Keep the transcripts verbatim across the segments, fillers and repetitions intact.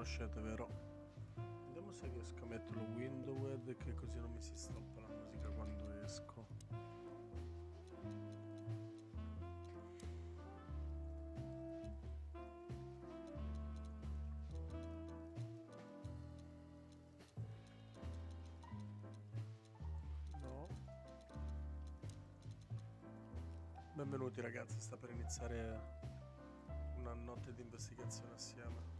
conoscete, vero? Vediamo se riesco a metterlo Windowed, che così non mi si stoppa la musica quando esco. No. Benvenuti ragazzi, sta per iniziare una notte di investigazione assieme.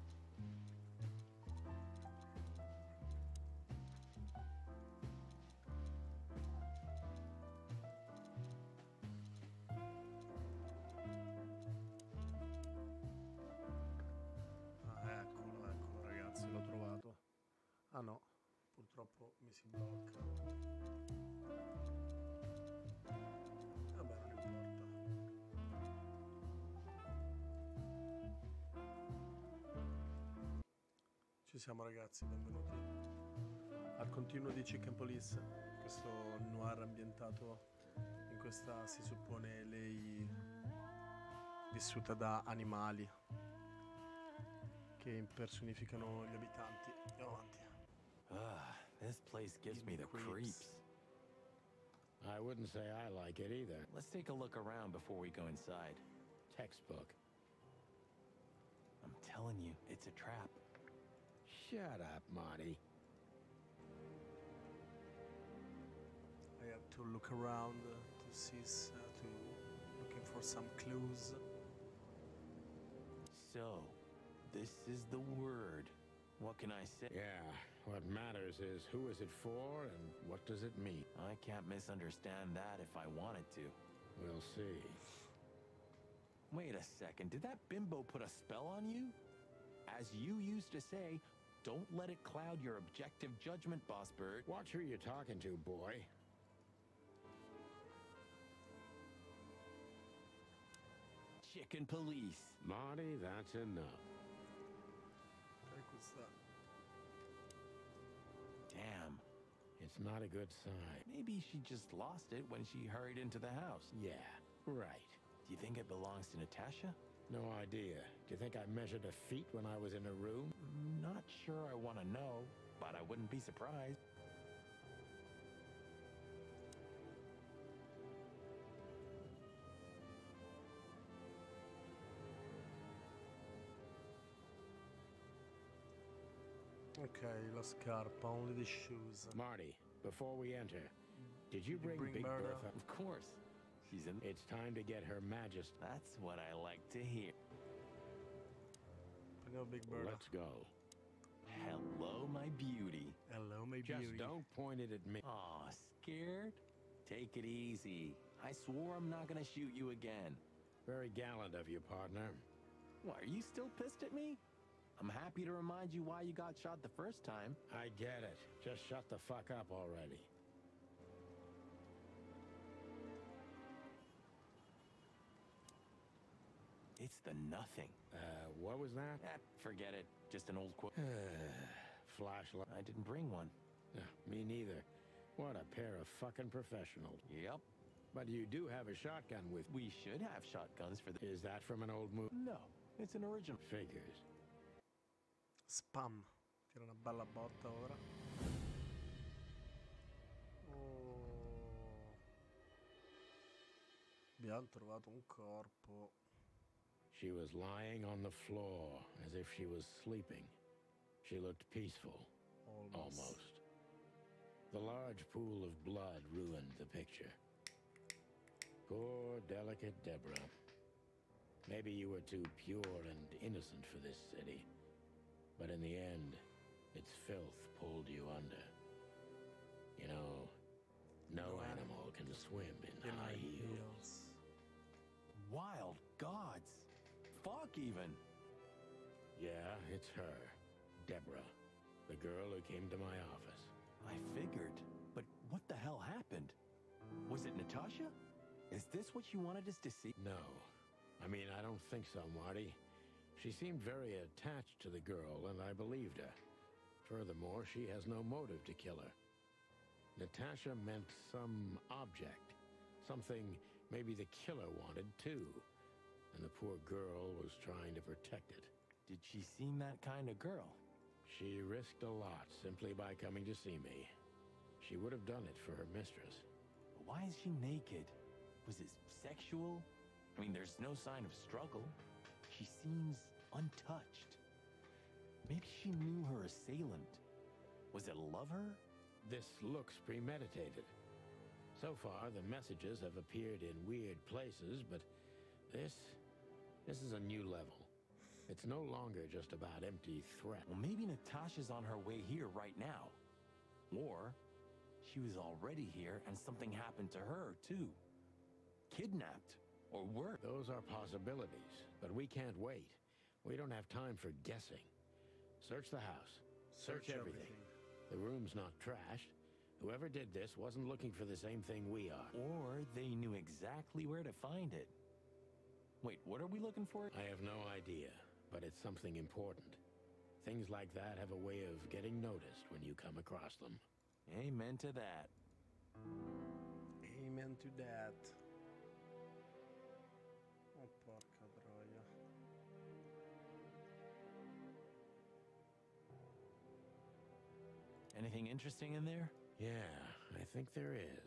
Ah no, purtroppo mi si blocca. Vabbè, non importa. Ci siamo ragazzi, benvenuti al continuo di Chicken Police, questo noir ambientato in questa, si suppone, lei vissuta da animali che impersonificano gli abitanti. Andiamo avanti. Ah, this place gives me the creeps. I wouldn't say I like it either. Let's take a look around before we go inside. Textbook. I'm telling you, it's a trap. Shut up, Marty. I have to look around uh, to see, uh, to looking for some clues. So, this is the word. What can I say? Yeah, what matters is who is it for and what does it mean? I can't misunderstand that if I wanted to. We'll see. Wait a second, did that bimbo put a spell on you? As you used to say, don't let it cloud your objective judgment, Boss Bird. Watch who you're talking to, boy. Chicken Police. Marty, that's enough. Damn. It's not a good sign. Maybe she just lost it when she hurried into the house. Yeah, right. Do you think it belongs to Natasha? No idea. Do you think I measured her feet when I was in her room? Not sure I want to know, but I wouldn't be surprised. Okay, la scarpa, only the shoes. Marty, before we enter, did you Did bring, you bring Big Bertha? Bertha? Of course. She's in. It's time to get Her Majesty. That's what I like to hear. Prendiamo Big Bertha. Let's go. Hello, my beauty. Hello, my Just beauty. don't point it at me. Aw, scared? Take it easy. I swore I'm not gonna shoot you again. Very gallant of you, partner. Why, are you still pissed at me? I'm happy to remind you why you got shot the first time. I get it. Just shut the fuck up already. It's the nothing. Uh, what was that? Eh, forget it. Just an old quote. Flashlight. I didn't bring one. Uh, me neither. What a pair of fucking professionals. Yep. But you do have a shotgun with... We should have shotguns for the... Is that from an old movie? No, it's an original. Figures. Spam. Tira una bella botta ora. Oh. Abbiamo trovato un corpo. She was lying on the floor as if she was sleeping. She looked peaceful. Almost. Almost. The large pool of blood ruined the picture. Poor, delicate Deborah. Maybe you were too pure and innocent for this city. But in the end, its filth pulled you under. You know, no, no animal can swim in, in high heels. heels. Wild gods. Fuck even. Yeah, it's her. Deborah. The girl who came to my office. I figured. But what the hell happened? Was it Natasha? Is this what you wanted us to see? No. I mean, I don't think so, Marty. She seemed very attached to the girl, and I believed her. Furthermore, she has no motive to kill her. Natasha meant some object. Something maybe the killer wanted, too. And the poor girl was trying to protect it. Did she seem that kind of girl? She risked a lot simply by coming to see me. She would have done it for her mistress. Why is she naked? Was it sexual? I mean, there's no sign of struggle. She seems untouched. Maybe she knew her assailant. Was it a lover? This looks premeditated. So far, the messages have appeared in weird places, but this... this is a new level. It's no longer just about empty threat. Well, maybe Natasha's on her way here right now. Or she was already here and something happened to her, too. Kidnapped. Or worse. Those are possibilities, but we can't wait. We don't have time for guessing. Search the house. Search, Search everything. everything. The room's not trashed. Whoever did this wasn't looking for the same thing we are. Or they knew exactly where to find it. Wait, what are we looking for? I have no idea, but it's something important. Things like that have a way of getting noticed when you come across them. Amen to that. Amen to that. Oh, porca troia. Anything interesting in there? Yeah, I think there is.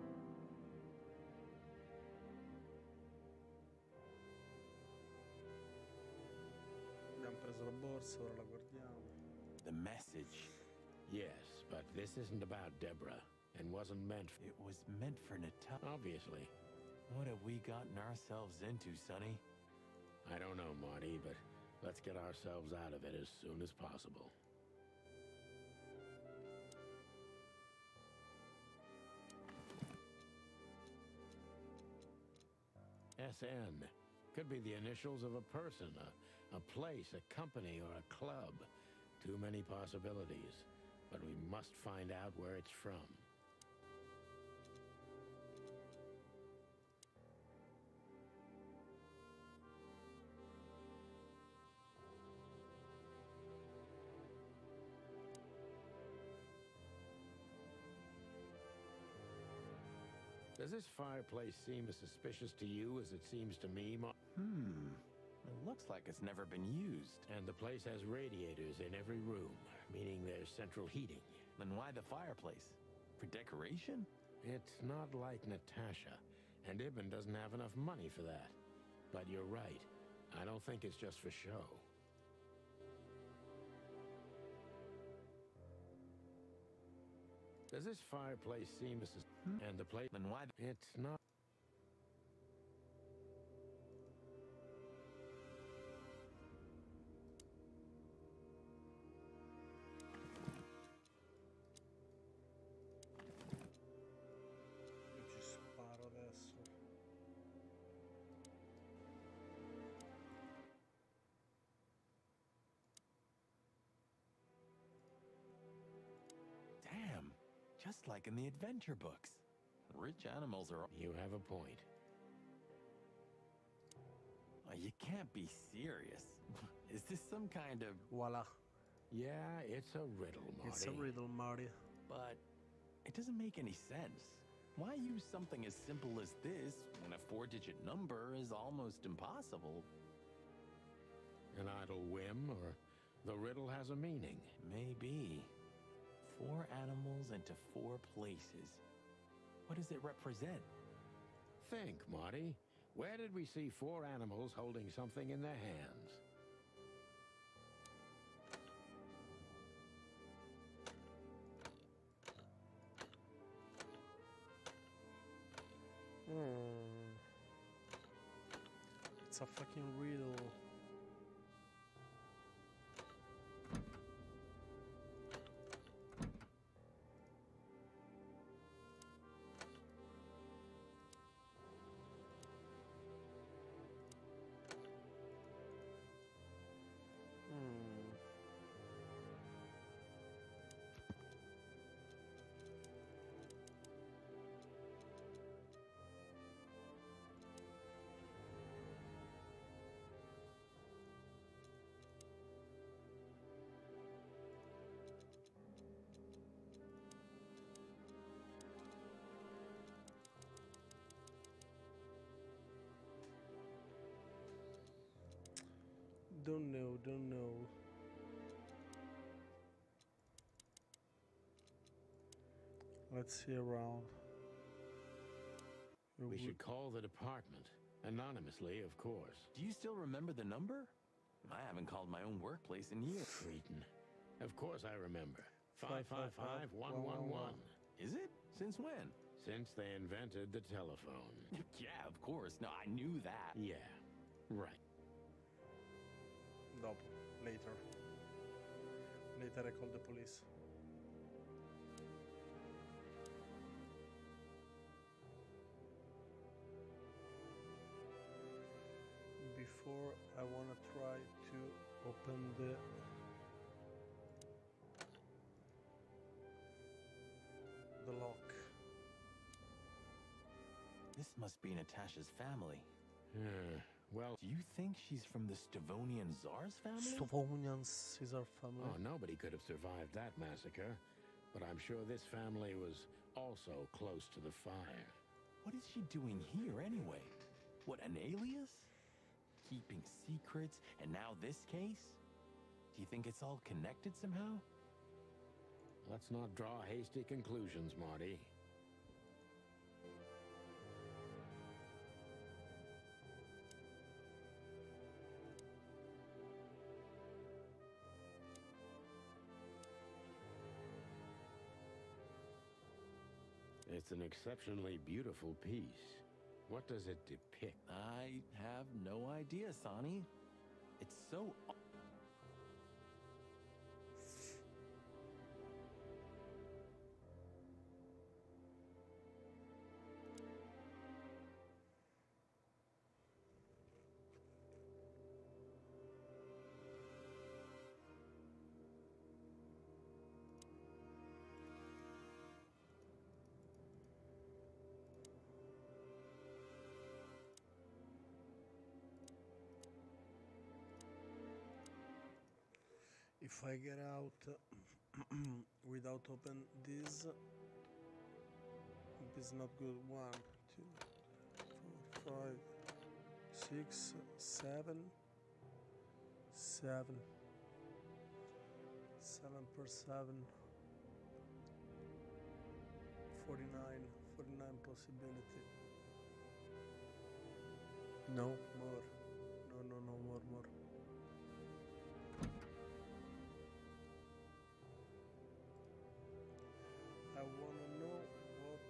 Abbiamo preso la borsa, ora la guardiamo. The message. Yes, but this isn't about Deborah, and wasn't meant for... It was meant for Natasha. Obviously. What have we gotten ourselves into, Sonny? I don't know, Marty, but let's get ourselves out of it as soon as possible. S N. Could be the initials of a person, a, a place, a company, or a club. Too many possibilities. But we must find out where it's from. Does this fireplace seem as suspicious to you as it seems to me, Ma- Hmm. It looks like it's never been used. And the place has radiators in every room, meaning there's central heating. Then why the fireplace? For decoration? It's not like Natasha, and Ibn doesn't have enough money for that. But you're right. I don't think it's just for show. Does this fireplace seem as... Hmm? And the place... Then why... It's not... Io ci sparo adesso. Damn. Just like in the adventure books. Rich animals are... You have a point. Oh, you can't be serious. Is this some kind of... Voila. Yeah, it's a riddle, Marty. It's a riddle, Marty. But it doesn't make any sense. Why use something as simple as this when a four-digit number is almost impossible? An idle whim, or the riddle has a meaning. Maybe. Four animals into four places. What does it represent? Think, Marty. Where did we see four animals holding something in their hands? Hmm. It's a fucking riddle. Hmm. Don't know, don't know. Let's see around. We should call the department. Anonymously, of course. Do you still remember the number? I haven't called my own workplace in years. Cretin. Of course I remember. five five five, one one one. Is it? Since when? Since they invented the telephone. Yeah, of course. No, I knew that. Yeah, right. Dopo, later. Later I call the police. Before I wanna try to open the the lock. This must be Natasha's family. Uh, well, Do you think she's from the Stavonian Tsar's family? Slavonian Caesar family. oh, nobody could have survived that massacre. But I'm sure this family was also close to the fire. What is she doing here anyway? What, an alias? Keeping secrets, and now this case? Do you think it's all connected somehow? Let's not draw hasty conclusions, Marty. It's an exceptionally beautiful piece. What does it depict? I have no idea, Sonny. It's so... If I get out without open this, it's not good. One, two, four, five, six, seven, seven, seven per seven, forty-nine, forty-nine possibility. No more. No, no, no more, more. I wanna know what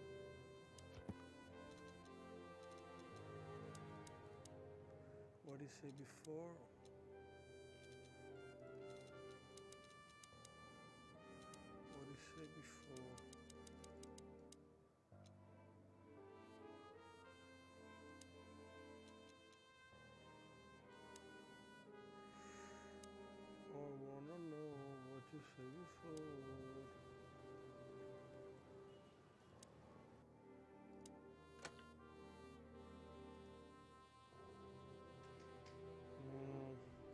what he said before. What he said before. I wanna know what you said before. Mm.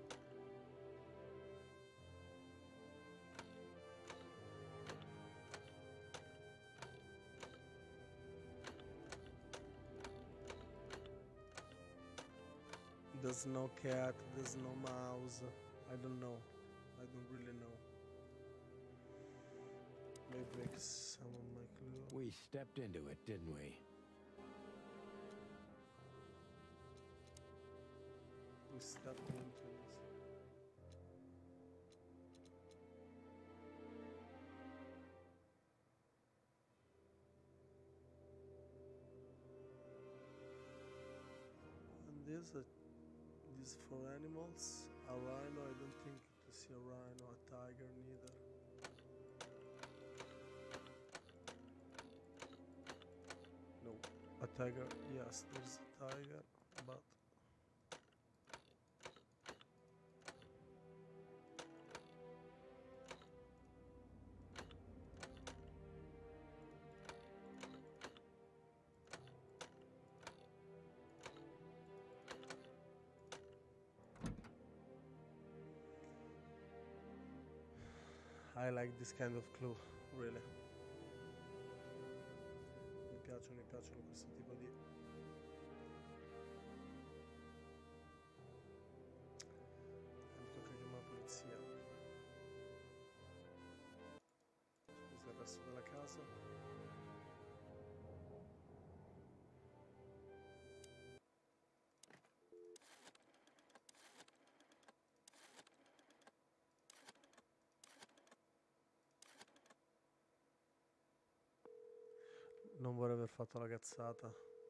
There's no cat, there's no mouse. I don't know. I don't really know. Maybe like someone might clue. We stepped into it, didn't we? We stepped into this. And this, uh, this for animals. A rhino, I don't think to see a rhino, a tiger neither. No, a tiger, yes, there's a tiger, but I like this kind of clue, really. Mi piacciono, mi piacciono questo tipo di... E mi tocca chiamare la polizia. Scusa il resto della casa. Non vorrei aver fatto la cazzata.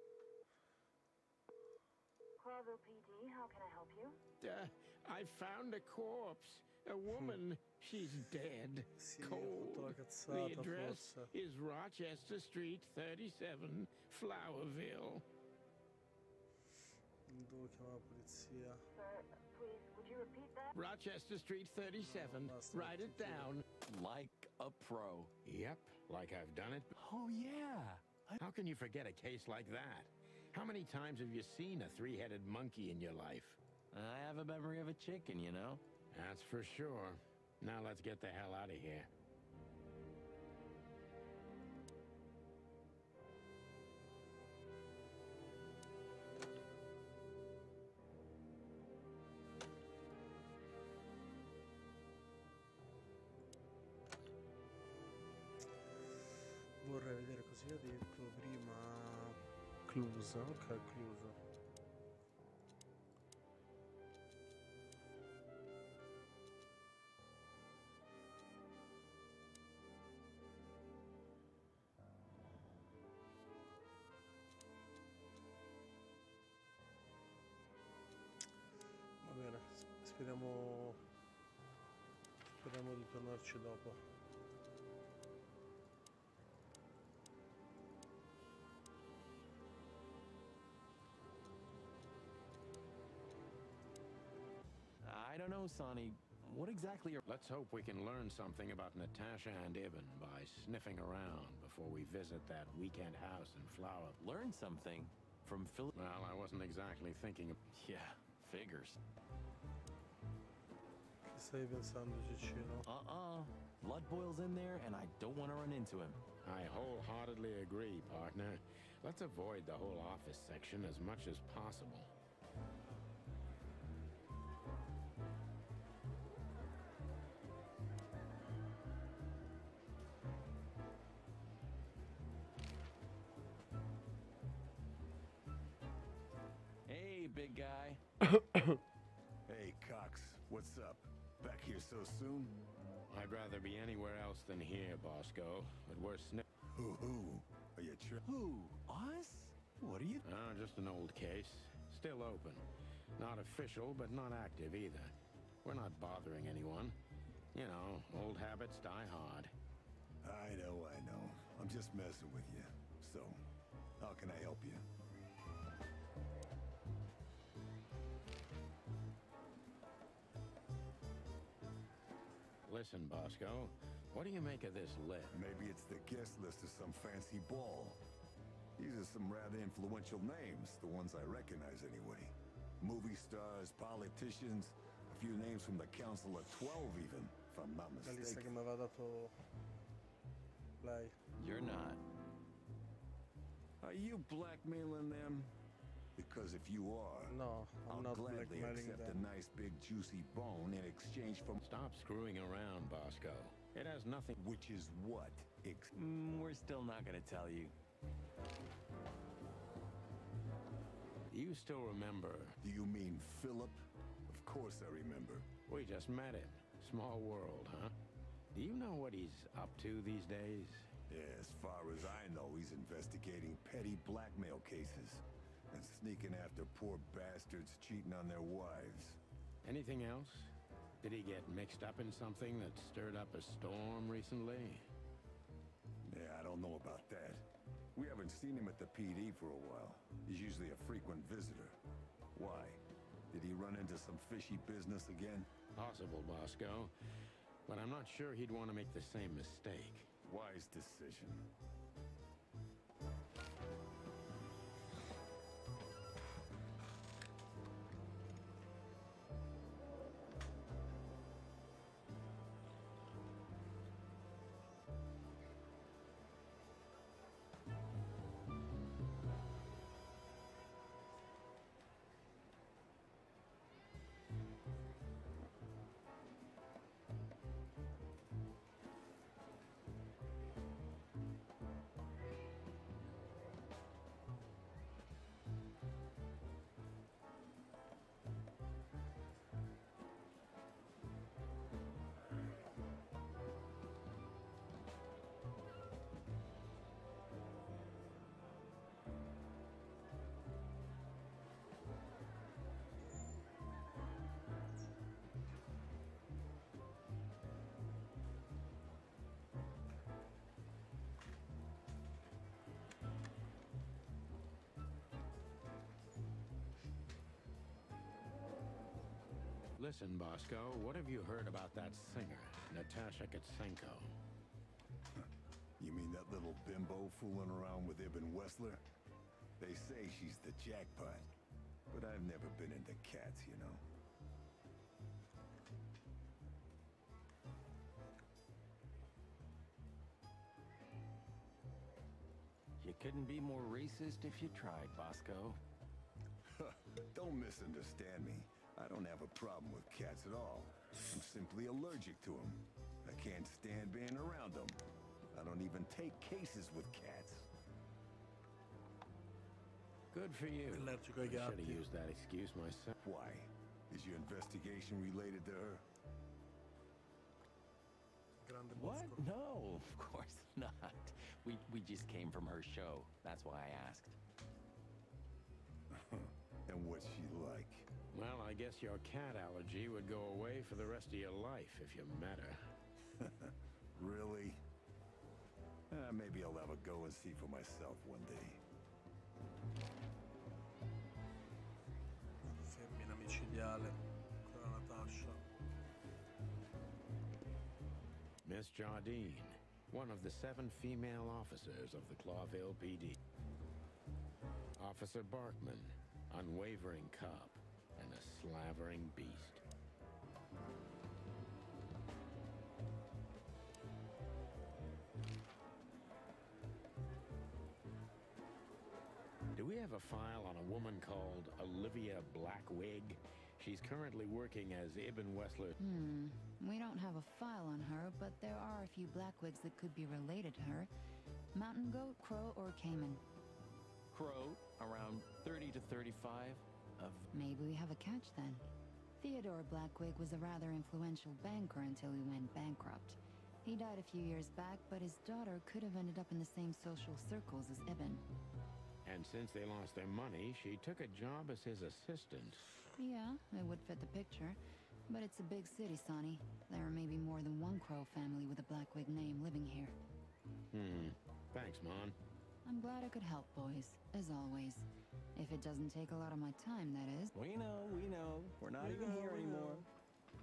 Clarville P D, how can I help you? Uh, I found a corpse. A woman. She's dead. Sì, ho fatto la Cold. The cazzata, address forse. is Rochester Street, thirty-seven, Flowerville. Devo chiamare la polizia. Sir, please, would you repeat that? Rochester Street, thirty-seven. No, basta, Write it tutto. down. Like a pro. Yep, like I've done it. Oh, yeah. I How can you forget a case like that? How many times have you seen a three-headed monkey in your life? I have a memory of a chicken, you know? That's for sure. Now let's get the hell out of here. Vorrei vedere cosa ha detto prima. Clusa, ok, Clusa. Va bene, s- speriamo speriamo di tornarci dopo. I don't know, Sonny. What exactly are... Let's hope we can learn something about Natasha and Ibn by sniffing around before we visit that weekend house in Flower. Learn something from Phil... Well, I wasn't exactly thinking of... Yeah, figures. Che stai pensando, Cicino? Uh-uh. Blood boils in there, and I don't want to run into him. I wholeheartedly agree, partner. Let's avoid the whole office section as much as possible. Hey, big guy. Hey, Cox, what's up? Back here so soon? I'd rather be anywhere else than here, Bosco. But we're sniff... Who who? Are you tri- Who? Us? What are you... Ah, just an old case. Still open. Not official, but not active either. We're not bothering anyone. You know, old habits die hard. I know, I know. I'm just messing with you. So, how can I help you? Listen, Bosco, what do you make of this list? Maybe it's the guest list of some fancy ball. These are some rather influential names, the ones I recognize anyway. Movie stars, politicians, a few names from the Council of Twelve even, if I'm not La lista che mistaken. mi aveva dato lei. You're not. Are you blackmailing them? Because if you are, No, I'm I'll not gladly blackmailing accept them. a nice big juicy bone in exchange for... Stop screwing around, Bosco. It has nothing... Which is what? Ex- Mm, we're still not gonna tell you. Do you still remember? Do you mean Philip? Of course I remember. We just met him. Small world, huh? Do you know what he's up to these days? Yeah, as far as I know, he's investigating petty blackmail cases and sneaking after poor bastards cheating on their wives. Anything else? Did he get mixed up in something that stirred up a storm recently? Yeah, I don't know about that. We haven't seen him at the P D for a while. He's usually a frequent visitor. Why? Did he run into some fishy business again? Possible, Bosco. But I'm not sure he'd want to make the same mistake. Wise decision. Listen, Bosco, what have you heard about that singer, Natasha Katsenko? You mean that little bimbo fooling around with Ibn Wessler? They say she's the jackpot, but I've never been into cats, you know. You couldn't be more racist if you tried, Bosco. Don't misunderstand me. I don't have a problem with cats at all. I'm simply allergic to them. I can't stand being around them. I don't even take cases with cats. Good for you. Allergico ai I should have gatti. used that excuse myself. Why? Is your investigation related to her? Grande What? Bosco. No, of course not. We, we just came from her show. That's why I asked. And what's she like? Well, I guess your cat allergy would go away for the rest of your life if you met her. Really? Uh, maybe I'll have a go and see for myself one day. Femmina micidiale. Ancora Natasha. Miss Jardine, one of the seven female officers of the Clawville P D. Officer Barkman, unwavering cop and a slavering beast. Do we have a file on a woman called Olivia Blackwig? She's currently working as Ibn Wessler. Hmm. We don't have a file on her, but there are a few Blackwigs that could be related to her. Mountain goat, crow, or caiman. Crow, around thirty to thirty-five. Of Maybe we have a catch then. Theodore Blackwig was a rather influential banker until he went bankrupt. He died a few years back, but his daughter could have ended up in the same social circles as Ibn. And since they lost their money, she took a job as his assistant. Yeah, it would fit the picture. But it's a big city, Sonny. There may be more than one Crow family with a Blackwig name living here. Hmm. Thanks, Mon. I'm glad I could help, boys, as always. If it doesn't take a lot of my time, that is. We know, we know. We're not We even know, here we anymore. know.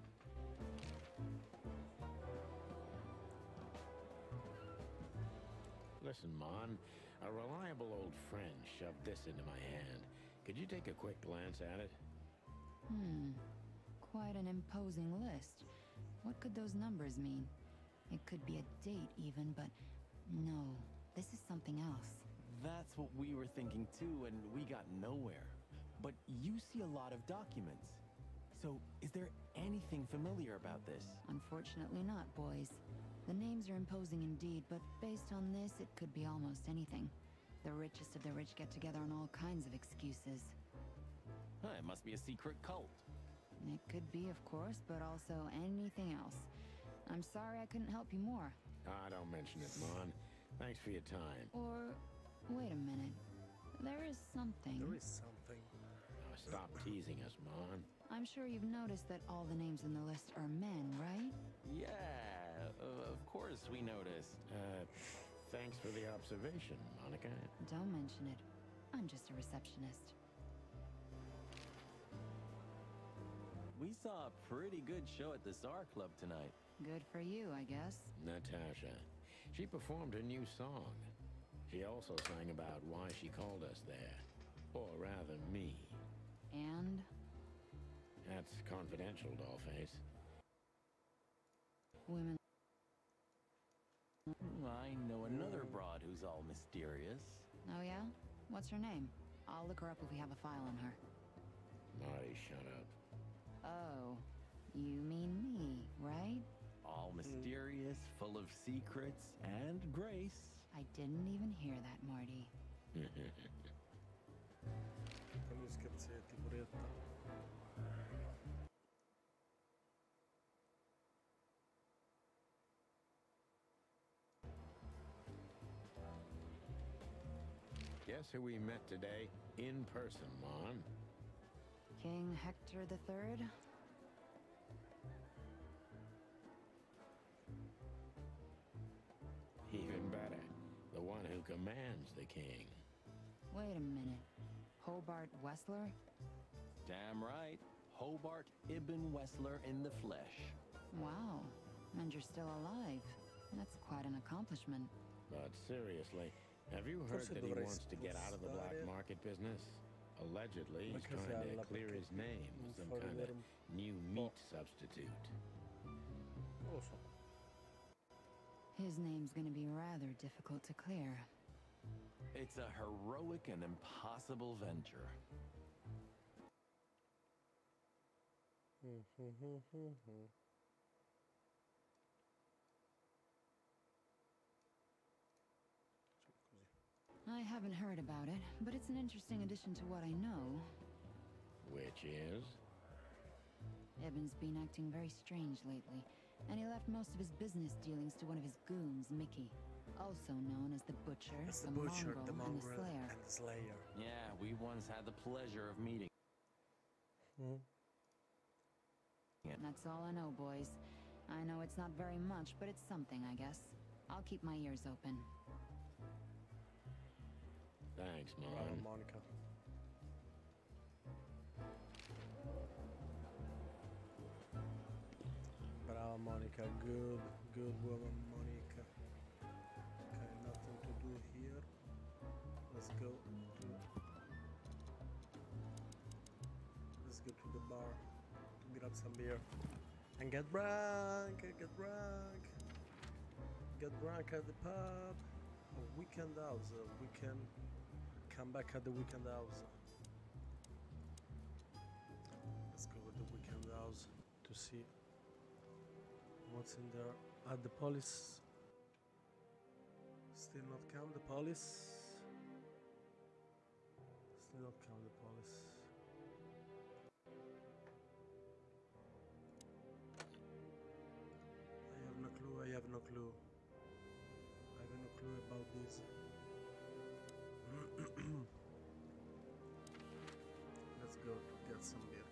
Listen, Mon. A reliable old friend shoved this into my hand. Could you take a quick glance at it? Hmm. Quite an imposing list. What could those numbers mean? It could be a date even, but no. This is something else. That's what we were thinking too, and we got nowhere. But you see a lot of documents. So, is there anything familiar about this? Unfortunately not, boys. The names are imposing indeed, but based on this, it could be almost anything. The richest of the rich get together on all kinds of excuses. Huh, it must be a secret cult. It could be, of course, but also anything else. I'm sorry I couldn't help you more. Ah, don't mention it, Mon. Thanks for your time. Or, wait a minute. There is something. There is something. Now stop teasing us, Mon. I'm sure you've noticed that all the names in the list are men, right? Yeah, uh, of course we noticed. Uh, thanks for the observation, Monica. Don't mention it. I'm just a receptionist. We saw a pretty good show at the Tsar Club tonight. Good for you, I guess. Natasha. She performed a new song. She also sang about why she called us there. Or rather, me. And? That's confidential, Dollface. Women. I know another broad who's all mysterious. Oh yeah? What's her name? I'll look her up if we have a file on her. Marty, shut up. Oh, you mean me, right? All mysterious, full of secrets, and grace. I didn't even hear that, Marty. Con gli scherzetti, puretta. Guess who we met today? In person, Mon. King Hector the Third? Even better. The one who commands the king. Wait a minute. Hobart Wessler? Damn right. Hobart Ibn Wessler in the flesh. Wow. And you're still alive. That's quite an accomplishment. But seriously, have you heard Forse that he dovrei wants to get out of the black spostare market business? Allegedly, la he's trying to casella clear perché his name mi with some fa kind of vedere un new po'. meat substitute. Non lo so. His name's gonna be rather difficult to clear. It's a heroic and impossible venture. I haven't heard about it, but it's an interesting addition to what I know. Which is? Evan's been acting very strange lately, and he left most of his business dealings to one of his goons, Mickey, also known as the Butcher, It's the, the Butcher, Mongrel, the and the Mongrel, Slayer. and the Slayer. Yeah, we once had the pleasure of meeting. Mm. That's all I know, boys. I know it's not very much, but it's something, I guess. I'll keep my ears open. Thanks, Brava, Mon. Monica. Brava Monica, good, good woman Monica. Okay, nothing to do here. Let's go to Let's go to the bar to grab some beer. And get drunk, get drunk. Get drunk at the pub. A weekend house, a weekend come back at the weekend house. Let's go with the weekend house to see what's in there. At the police still not come the police. Still not come the police. I have no clue, I have no clue. I have no clue about this. Let's go to get some beer.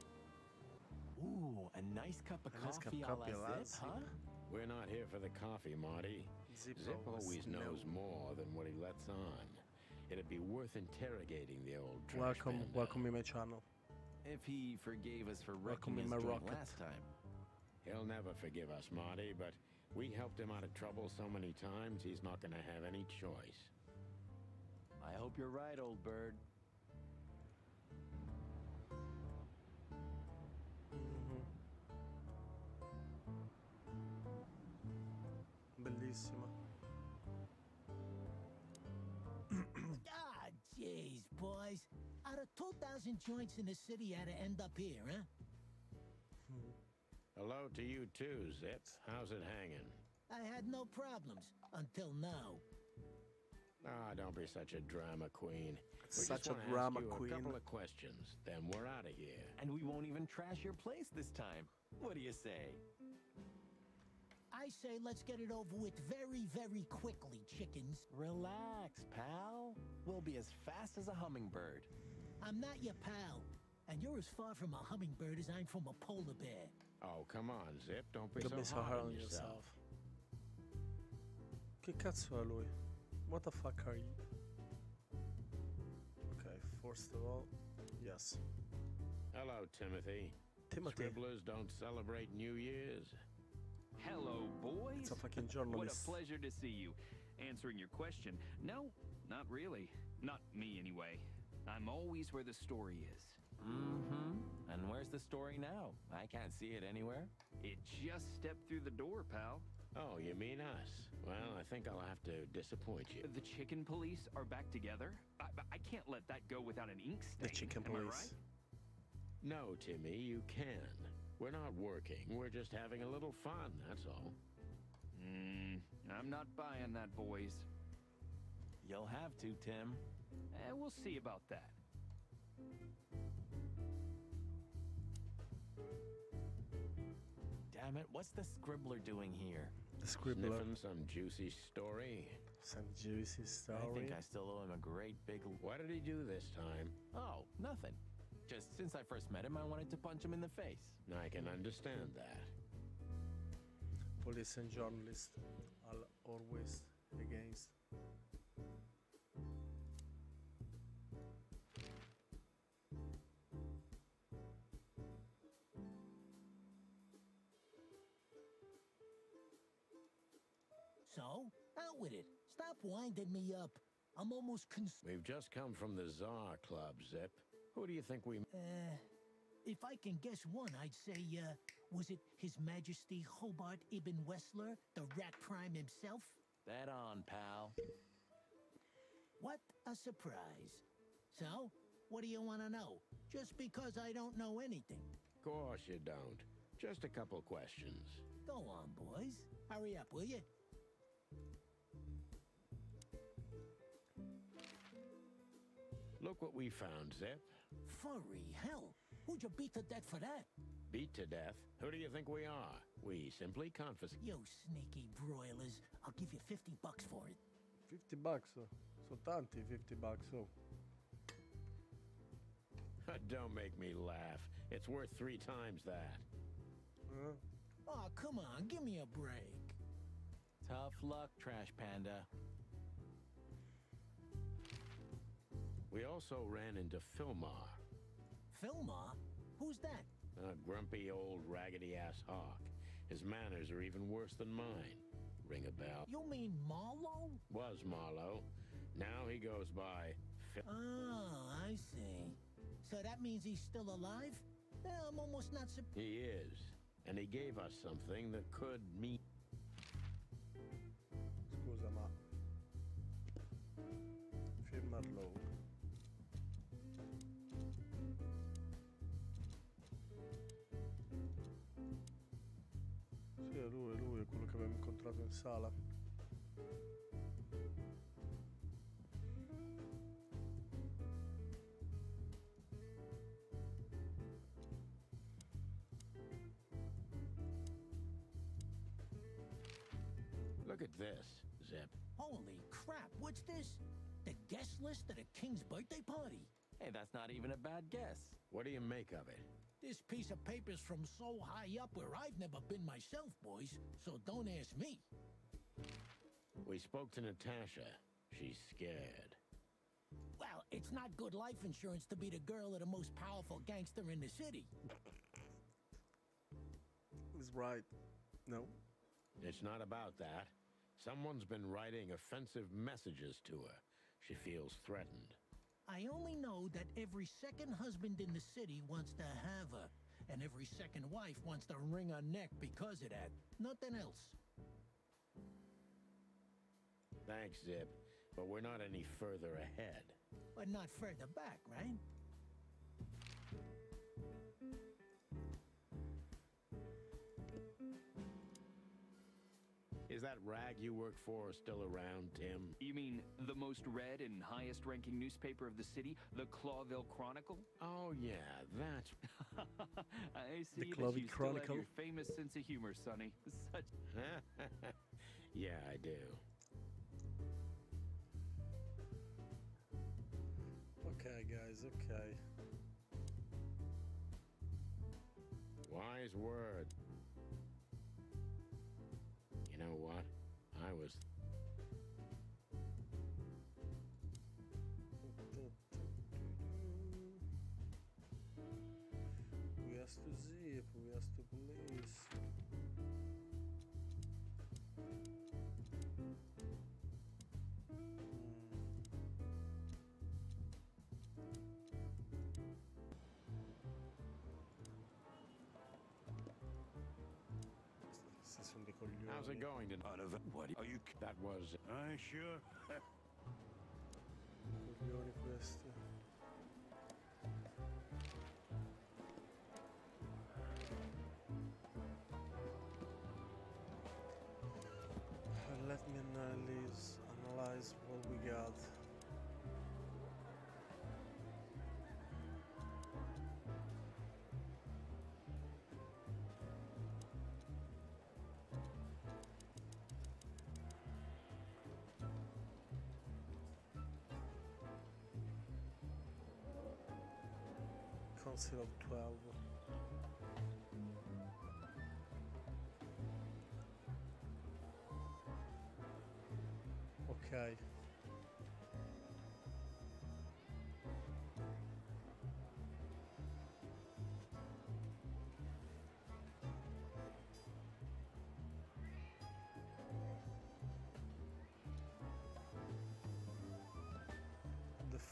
Ooh, a nice cup of A nice cup coffee of coffee a a la la Zip, Zip. huh? We're not here for the coffee, Marty. Zip Zip always always knows know. more than what he lets on. It'd be worth interrogating the old trash Welcome, panda. welcome in my channel. If he forgave us for Welcome wrecking in his my joint rocket. last time. He'll never forgive us, Marty, but we helped him out of trouble so many times, he's not gonna have any choice. I hope you're right, old bird. Bellissima. Ah, jeez, boys. Out of two thousand joints in the city, had to end up here, huh? Hello to you too, Zip. How's it hanging? I had no problems until now. Ah, don't be such a drama queen. We Such just a wanna drama ask you queen. a couple of questions, then we're out of here. And we won't even trash your place this time. What do you say? I say let's get it over with very, very quickly, chickens. Relax, pal. We'll be as fast as a hummingbird. I'm not your pal, and you're as far from a hummingbird as I'm from a polar bear. Oh, come on, Zip. Don't be Don't so be so hard hard on on yourself. yourself. Che cazzo è lui? What the fuck are you? Okay, first of all, yes. Hello, Timothy. Timothy. Scribblers don't celebrate New Year's. Hello, boys. It's a fucking What journalist. a pleasure to see you. Answering your question, no, not really. Not me, anyway. I'm always where the story is. Mm-hmm. And where's the story now? I can't see it anywhere. It just stepped through the door, pal. Oh, you mean us? Well, I think I'll have to disappoint you. The chicken police are back together? I, I can't let that go without an ink stain. The chicken Am I police. right? No, Timmy, you can. We're not working. We're just having a little fun, that's all. Mm, I'm not buying that, boys. You'll have to, Tim. Eh, we'll see about that. Damn it, what's the scribbler doing here? The scribbler. Sniffing some juicy story. Some juicy story. I think I still owe him a great big... What did he do this time? Oh, nothing. Just since I first met him, I wanted to punch him in the face. I can understand that. Police and journalists are always against. So, out with it. Stop winding me up. I'm almost cons- We've just come from the Tsar Club, Zip. Who do you think we... Uh, if I can guess one, I'd say, uh, was it His Majesty Hobart Ibn Wessler, the Rat Prime himself? That on, pal. What a surprise. So, what do you want to know? Just because I don't know anything. Of course you don't. Just a couple questions. Go on, boys. Hurry up, will you? Look what we found, Zip. Furry hell. Who'd you beat to death for that? Beat to death? Who do you think we are? We simply confiscate... You sneaky broilers. I'll give you fifty bucks for it. fifty bucks. So tanti fifty bucks. Oh. Don't make me laugh. It's worth three times that. Huh? Oh, come on. Give me a break. Tough luck, Trash Panda. We also ran into Filmar. Filmar? Who's that? A grumpy old raggedy-ass hawk. His manners are even worse than mine. Ring a bell. You mean Marlowe? Was Marlowe. Now he goes by... Phil Oh, I see. So that means he's still alive? Eh, I'm almost not surprised. He is. And he gave us something that could mean... Scusa, ma... Phil Marlowe. Sì, è lui, è lui, è quello che abbiamo incontrato in sala. Look at this, Zip. Holy crap, what's this? The guest list at a king's birthday party? Hey, that's not even a bad guess. What do you make of it? This piece of paper's from so high up where I've never been myself, boys, so don't ask me. We spoke to Natasha. She's scared. Well, it's not good life insurance to be the girl of the most powerful gangster in the city. He's right. No. It's not about that. Someone's been writing offensive messages to her. She feels threatened. I only know that every second husband in the city wants to have her, and every second wife wants to wring her neck because of that. Nothing else. Thanks, Zip. But we're not any further ahead. But not further back, right? Is that rag you work for still around, Tim? You mean the most read and highest ranking newspaper of the city, the Clawville Chronicle? Oh, yeah, that's... I see The that Clawville you still have Chronicle? your famous sense of humor, Sonny. Such... Yeah, I do. Okay, guys, okay. Wise word. You know what? I was... We asked to Zip, we asked to police. Questi sono dei coglioni. How's it going tonight? Out of what are you? That was... I sure. Coglioni questi. Let me analyze, analyze what we got. Council of twelve. Okay.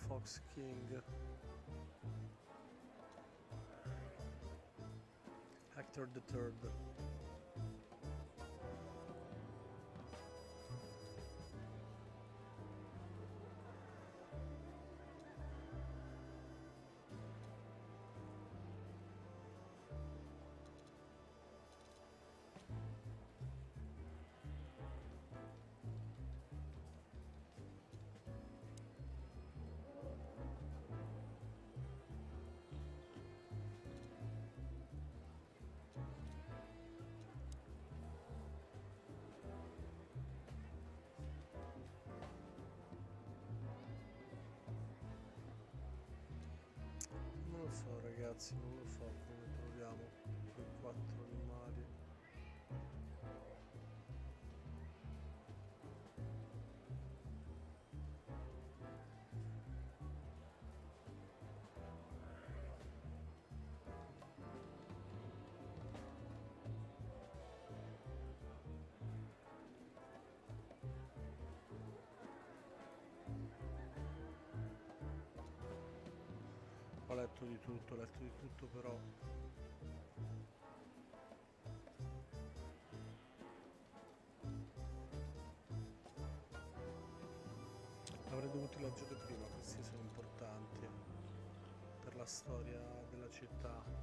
Fox King. Hector the Third. Non lo so ragazzi, non lo so come troviamo quei quattro animali. Ho letto di tutto, ho letto di tutto, però avrei dovuto leggere prima, questi sono importanti per la storia della città.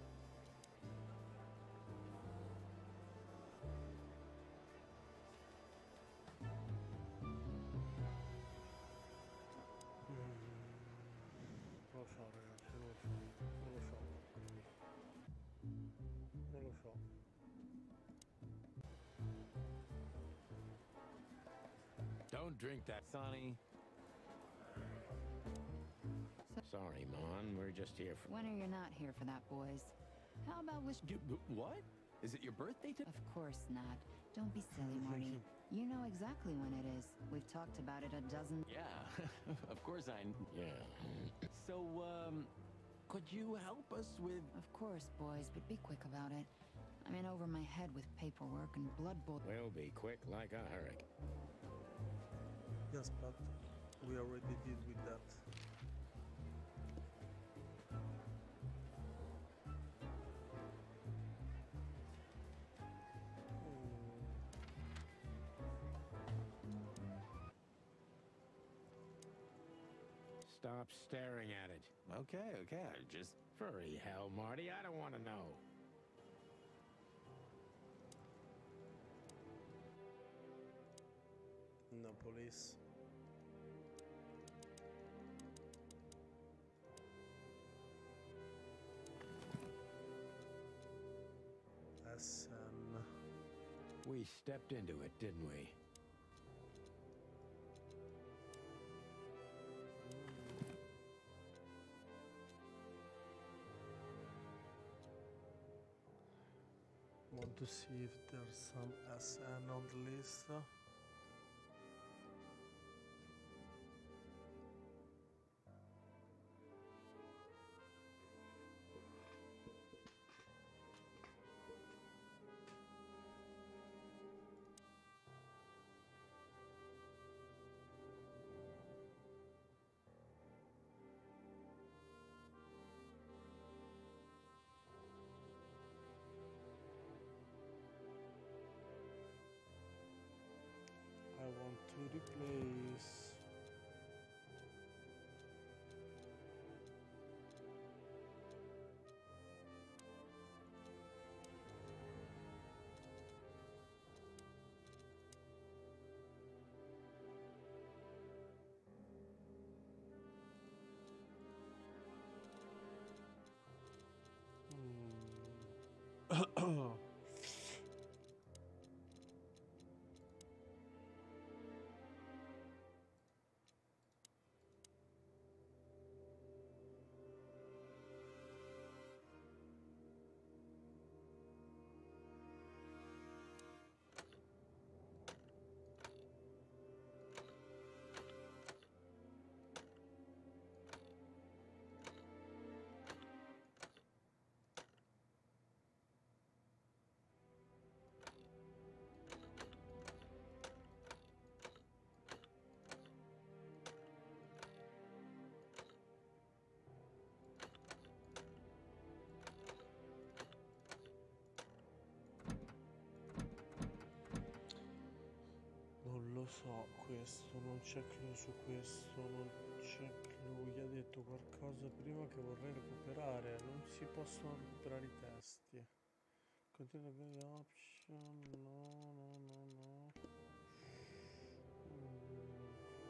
Non lo so ragazzi, non lo so, non lo so, non lo so. Don't drink that, Sonny. Sorry, Mon. We're just here for... When are you not here for that, boys? How about wish... You, what? Is it your birthday today? Of course not. Don't be silly, Marty. You know exactly when it is. We've talked about it a dozen... Yeah, of course I... Yeah. So, um, could you help us with... Of course, boys, but be quick about it. I'm in over my head with paperwork and blood boil... We'll be quick like a hurricane. Yes, but we already did with that. Stop staring at it. Okay, okay, I just... Furry hell, Marty. I don't want to know. No police. S N. We stepped into it, didn't we? Want to see if there's some S N on the list. I want to replace. Hmm. No, questo, non c'è clue su questo, non c'è clue. Gli ha detto qualcosa prima che vorrei recuperare. Non si possono recuperare i testi. Continua con le option. No, no, no, no. Mm.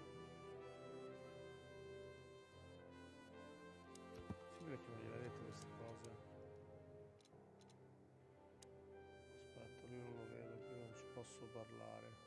Sì, perché me gliel'ha detto queste cose. Aspetta, lui non lo vedo, qui non ci posso parlare.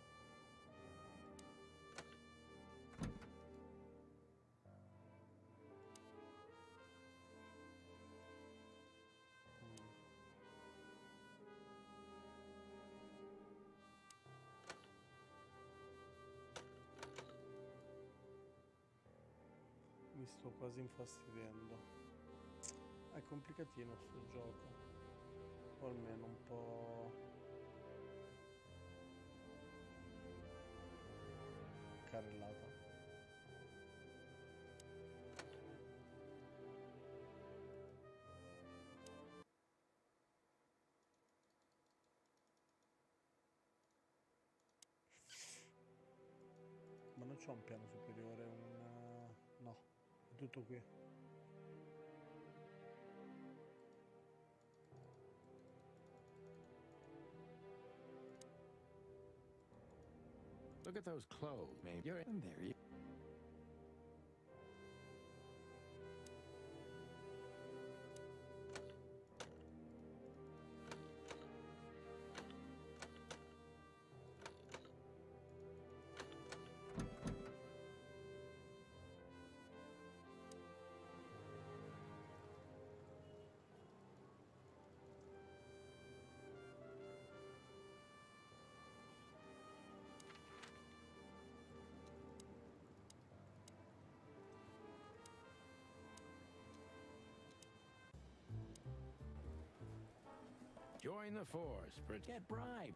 Mi sto quasi infastidendo. È complicatino sto gioco. O almeno un po' carrellata. Ma non c'ho un piano superiore, un... no, è tutto qui. Look at those clothes. Maybe you're in there. You Join the force. get bribed.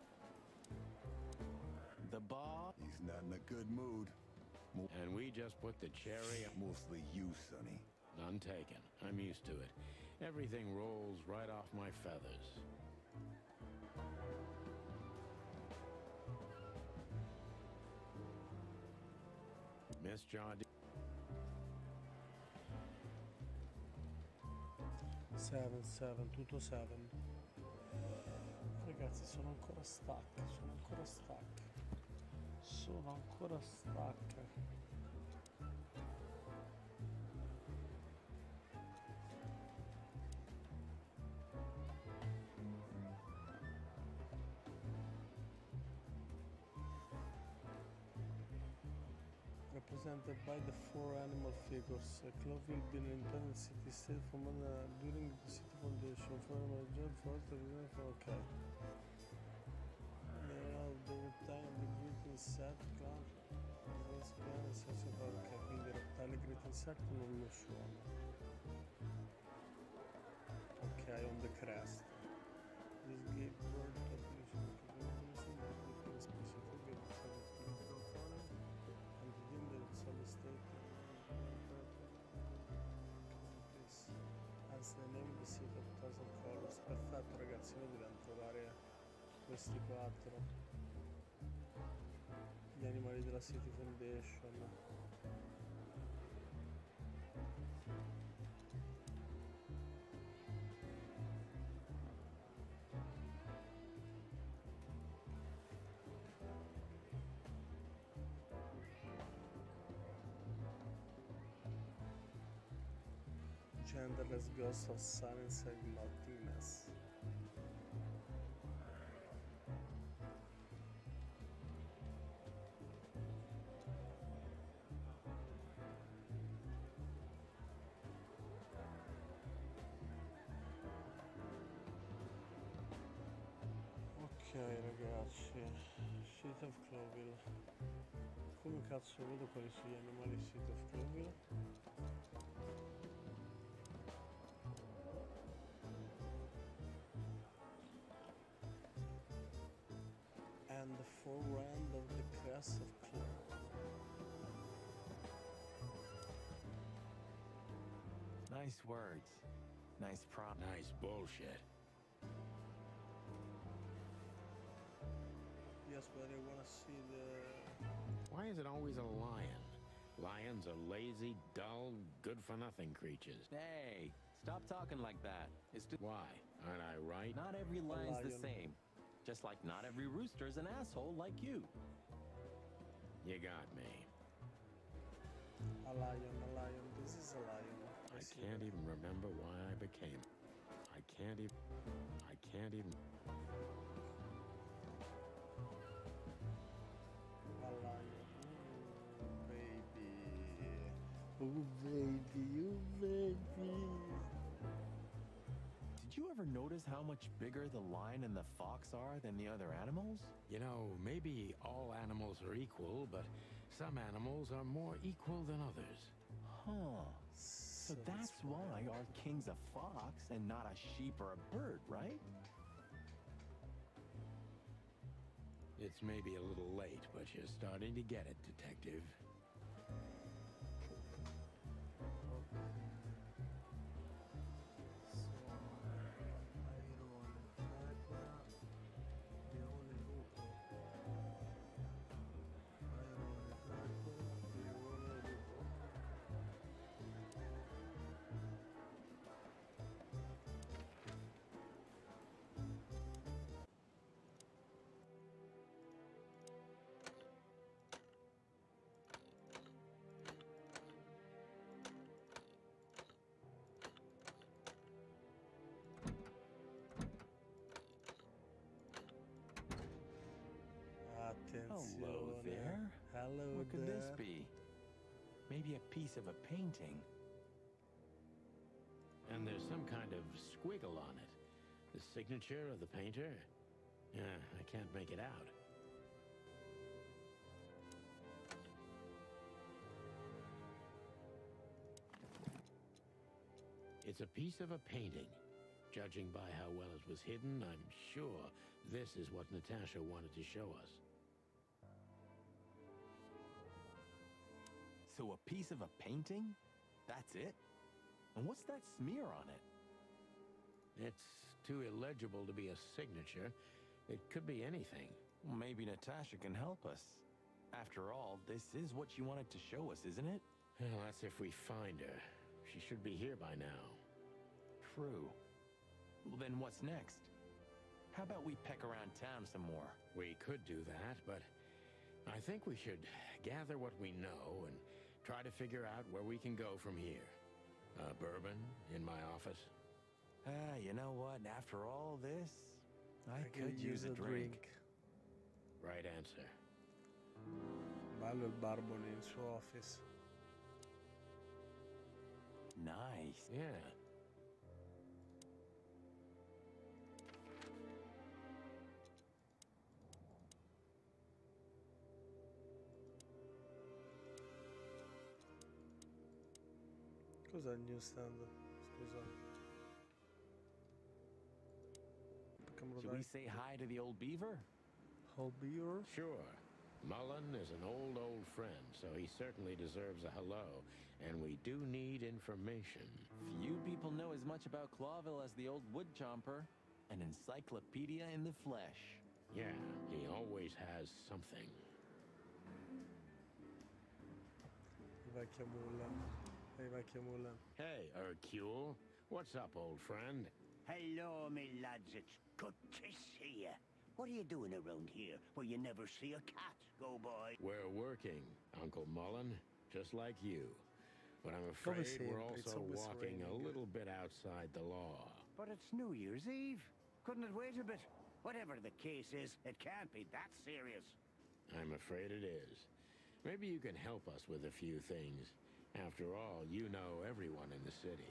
The boss. He's not in a good mood. Mo- And we just put the cherry on. Mostly you, Sonny. None taken. I'm used to it. Everything rolls right off my feathers. Miss John. Seven, seven, tutto seven. Ragazzi, sono ancora stuck, sono ancora stuck. Sono ancora stuck. Represented by the four animal figures. Cloville been an independent city state for more than during the city foundation. For my job, for the for okay. Now the reptile the great insect clown. This piano is such a okay, quindi il reptile great insect non lo suono. Ok, on the crest. This gate word population specific As the name of the city of thousand colors. Perfetto ragazzi, noi dobbiamo trovare questi quattro. Gli animali della City Foundation. Genderless ghost of silence and nothingness. Ok ragazzi, City of Cloville. Come cazzo vedo quali sono gli animali City of Cloville? And the forend of the crest of Cloville. Nice words. Nice prop. Nice bullshit. Yes, but I wanna see the Why is it always a lion? Lions are lazy, dull, good-for-nothing creatures. Hey, stop talking like that. It's just... Why? Aren't I right? Not every lion's the lion. same. Just like not every rooster's an asshole like you. You got me. A lion, a lion. This is a lion. I see can't that. even remember why I became. I can't even. I can't even. A lion. Ooh, baby. Ooh, baby. Ooh, baby. Did you ever notice how much bigger the lion and the fox are than the other animals? You know, maybe all animals are equal, but some animals are more equal than others. Huh. So that's why our king's a fox and not a sheep or a bird, right? It's maybe a little late, but you're starting to get it, Detective. Attenzione. there. Hello What could there. this be? Maybe a piece of a painting. And there's some kind of squiggle on it. The signature of the painter? Yeah, I can't make it out. It's a piece of a painting. Judging by how well it was hidden, I'm sure this is what Natasha wanted to show us. So a piece of a painting? That's it? And what's that smear on it? It's too illegible to be a signature. It could be anything. Well, maybe Natasha can help us. After all, this is what she wanted to show us, isn't it? Well, that's if we find her. She should be here by now. True. Well, then what's next? How about we peck around town some more? We could do that, but I think we should gather what we know and try to figure out where we can go from here. Uh, bourbon in my office? Ah, you know what? After all this, I, I could use a drink. Right answer. Bello il barbone in suo office. Nice. Yeah. Cos'è il newsstand? Scusa. Should we say hi to the old beaver? Whole beer? Sure. Mullen is an old, old friend, so he certainly deserves a hello. And we do need information. Few people know as much about Clawville as the old wood chomper. An encyclopedia in the flesh. Yeah, he always has something. Vecchia mulla. Hey, vecchia mulla. Hey, Hercule. What's up, old friend? Hello, me lads. It's good to see ya. What are you doing around here where you never see a cat go by? We're working, Uncle Mullen, just like you. But I'm Come afraid sempre, we're it's also always walking a raining. little bit outside the law. But it's New Year's Eve. Couldn't it wait a bit? Whatever the case is, it can't be that serious. I'm afraid it is. Maybe you can help us with a few things. After all, you know everyone in the city.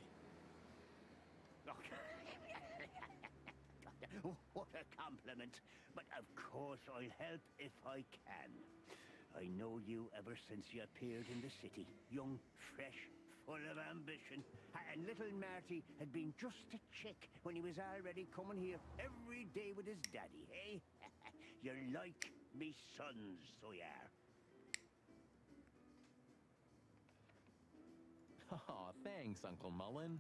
What a compliment. But of course I'll help if I can. I know you ever since you appeared in the city. Young, fresh, full of ambition. And little Marty had been just a chick when he was already coming here every day with his daddy, eh? You're like me sons, so you are. Aw, thanks, Uncle Mullen.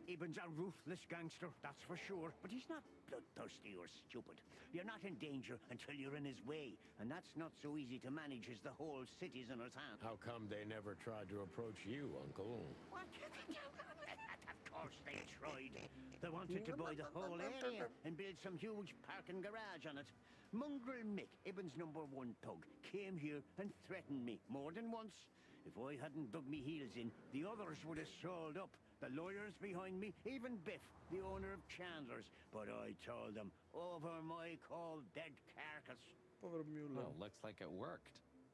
Ibn's a ruthless gangster, that's for sure. But he's not bloodthirsty or stupid. You're not in danger until you're in his way. And that's not so easy to manage as the whole city's in his hands. How come they never tried to approach you, Uncle? What? Of course they tried. They wanted to buy the whole area and build some huge parking garage on it. Mongrel Mick, Ibn's number one thug, came here and threatened me more than once. If I hadn't dug me heels in, the others would have sold up. The lawyers behind me, even Biff, the owner of Chandler's. But I told them, over my cold dead carcass. Povero Mueller. Well, looks like it worked.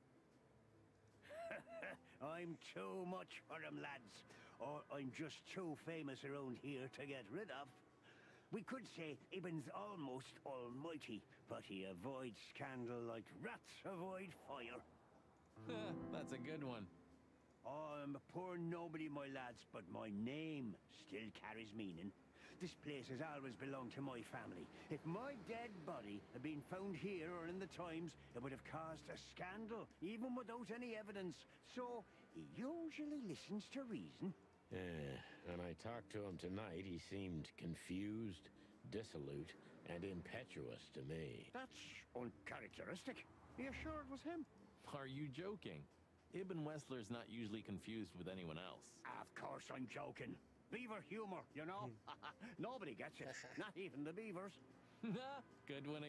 I'm too much for them, lads. Or I'm just too famous around here to get rid of. We could say Ibn's almost almighty, but he avoids scandal like rats avoid fire. That's a good one. I'm a poor nobody, my lads, but my name still carries meaning. This place has always belonged to my family. If my dead body had been found here or in the Times, it would have caused a scandal, even without any evidence. So, he usually listens to reason. Yeah, when I talked to him tonight, he seemed confused, dissolute, and impetuous to me. That's uncharacteristic. Are you sure it was him? Are you joking? Ibn Wessler's not usually confused with anyone else. Of course I'm joking. Beaver humor, you know? Nobody gets it. Not even the beavers. Nah, good one.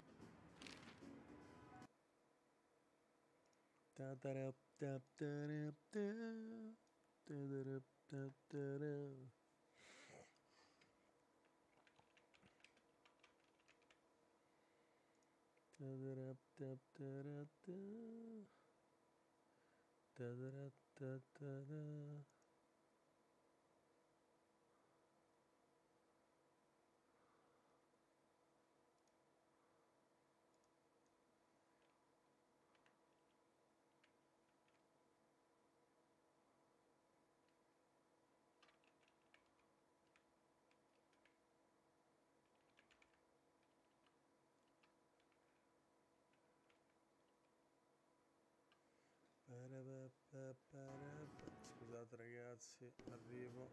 Da da da da da da da da da da da. Da da da da da da. Da da da da da da. Scusate ragazzi, arrivo.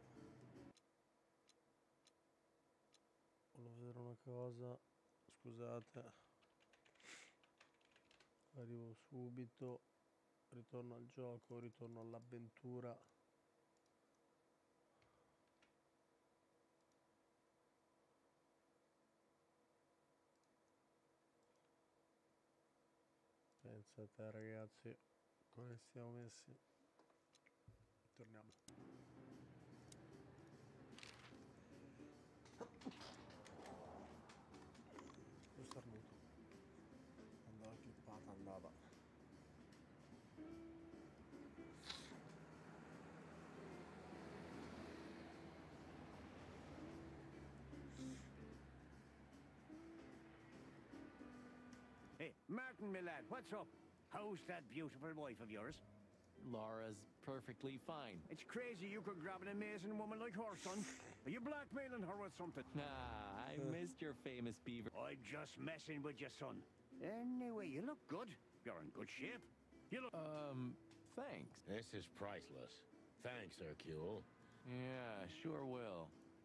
Volevo vedere una cosa. Scusate. Arrivo subito. Ritorno al gioco, ritorno all'avventura. Pensate ragazzi, come stiamo messi. Torniamo. Lo starnuto. Andava clippata, andava. Hey, Martin, my lad, what's up? How's that beautiful wife of yours? Laura's perfectly fine. It's crazy you could grab an amazing woman like her, son. Are you blackmailing her with something? Ah, I missed your famous beaver. I'm just messing with your son. Anyway, you look good. You're in good shape. You look... Um, thanks. This is priceless. Thanks, Hercule. Yeah, sure will.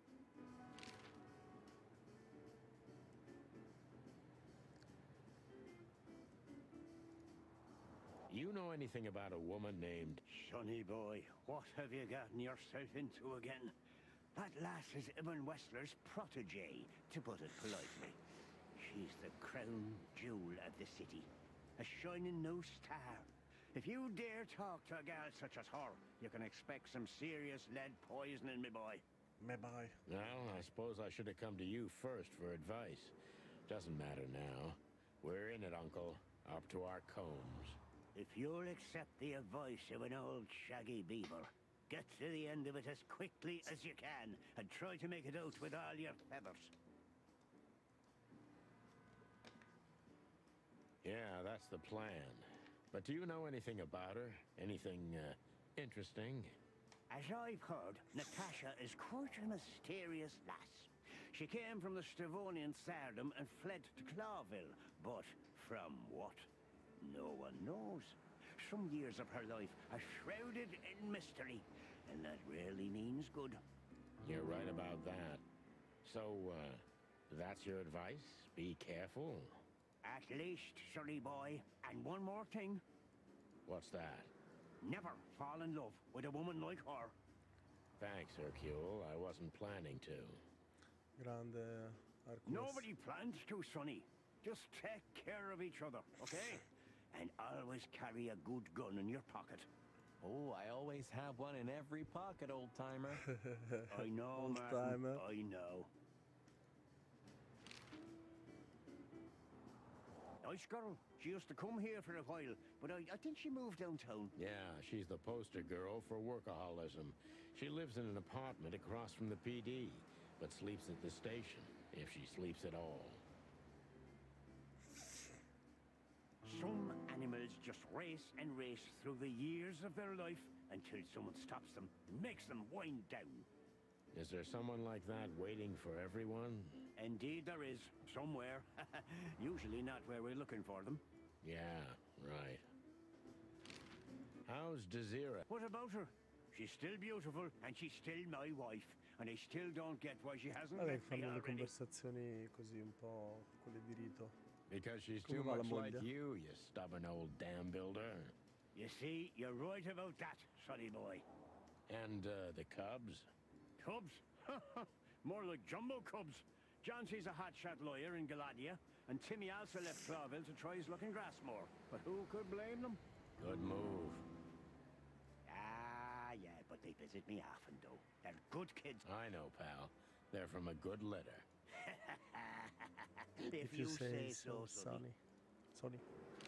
You know anything about a woman named... Sonny boy, what have you gotten yourself into again? That lass is Ibn Wessler's protege, to put it politely. She's the crown jewel of the city. A shining new star. If you dare talk to a gal such as her, you can expect some serious lead poisoning, me boy. Me boy. Well, I suppose I should have come to you first for advice. Doesn't matter now. We're in it, Uncle. Up to our combs. If you'll accept the advice of an old shaggy beaver, get to the end of it as quickly as you can, and try to make it out with all your feathers. Yeah, that's the plan. But do you know anything about her? Anything, uh, interesting? As I've heard, Natasha is quite a mysterious lass. She came from the Stravonian Tsardom and fled to Clawville, but from what? No one knows. Some years of her life are shrouded in mystery, and that rarely means good. You're right about that. So, uh, that's your advice? Be careful? At least, sonny boy. And one more thing. What's that? Never fall in love with a woman like her. Thanks, Hercule. I wasn't planning to. Grande Hercules. Nobody plans to, sonny. Just take care of each other, okay? And always carry a good gun in your pocket. Oh, I always have one in every pocket, old-timer. I know, Old Martin. timer. I know. Nice girl. She used to come here for a while, but I, I think she moved downtown. Yeah, she's the poster girl for workaholism. She lives in an apartment across from the P D, but sleeps at the station, if she sleeps at all. Some animals just race and race through the years of their life until someone stops them and makes them wind down. Is there someone like that waiting for everyone? Indeed there is, somewhere. Usually not where we're looking for them. Yeah, right. How's Desira? What about her? She's still beautiful, and she's still my wife. And I still don't get why she hasn't Vabbè, met me fanno le already. conversazioni così un po' quelle di rito. Because she's Come too va la much like moglie? you, you stubborn old dam builder. You see, you're right about that, sonny boy. And, uh, the cubs? Cubs? More like jumbo cubs. Johnson's a hotshot lawyer in Galadia, and Timmy also left Clawville to try his luck in Grassmore. But who could blame them? Good move. Ah, yeah, but they visit me often, though. They're good kids. I know, pal. They're from a good litter. if, If you say so, sonny. Sonny. Sonny.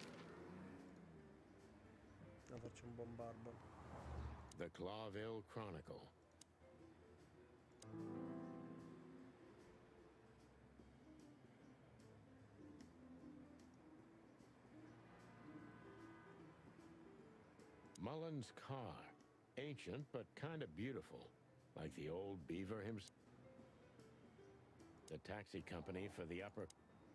La faccio un buon barbo. The Clawville Chronicle. Mullen's car. Ancient, but kind of beautiful. Like the old beaver himself. The taxi company for the upper...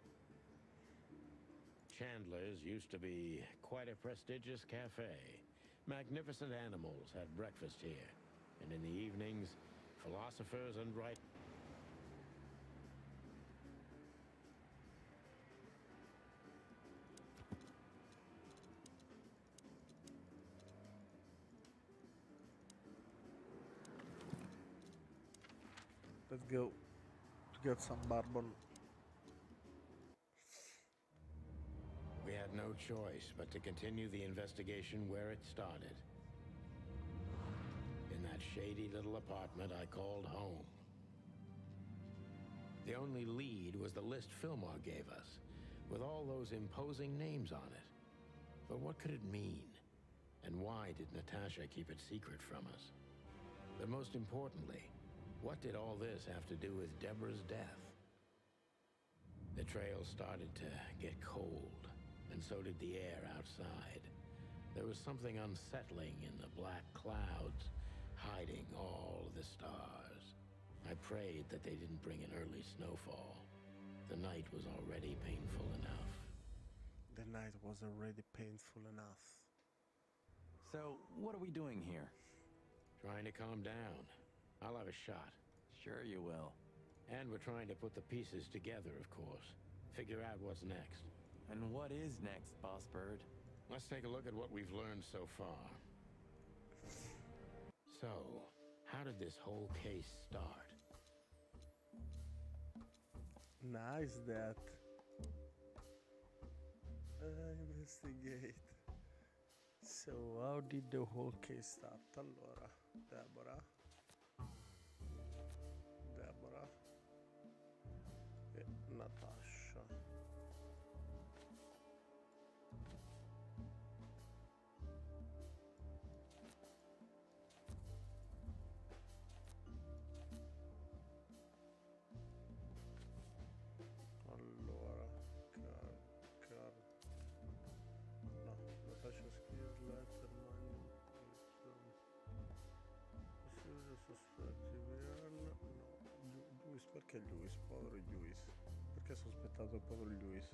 Chandler's used to be quite a prestigious cafe. Magnificent animals had breakfast here. And in the evenings, philosophers and writers... Let's go to get some bourbon. We had no choice but to continue the investigation where it started. In that shady little apartment I called home. The only lead was the list Fillmore gave us, with all those imposing names on it. But what could it mean? And why did Natasha keep it secret from us? But most importantly, what did all this have to do with Deborah's death? The trail started to get cold, and so did the air outside. There was something unsettling in the black clouds, hiding all the stars. I prayed that they didn't bring an early snowfall. The night was already painful enough. The night was already painful enough. So, what are we doing here? Trying to calm down. I'll have a shot. Sure you will. And we're trying to put the pieces together, of course. Figure out what's next. And what is next, Boss Bird? Let's take a look at what we've learned so far. So, how did this whole case start? Nice that. Uh, investigate. So, how did the whole case start? Allora, Deborah. Deborah. E Natasha. Allora, car, car. No, Natasha scrive letter, man. Sospetti Brian. No, Lewis, perché Lewis? Povero Lewis. Perché ha sospettato il povero Lewis?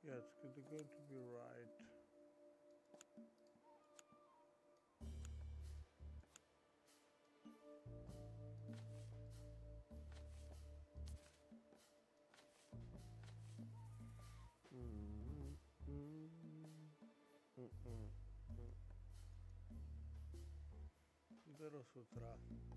Yeah, it's good to go to be right. Mm, mm, mm, mm, mm. Zero su tre.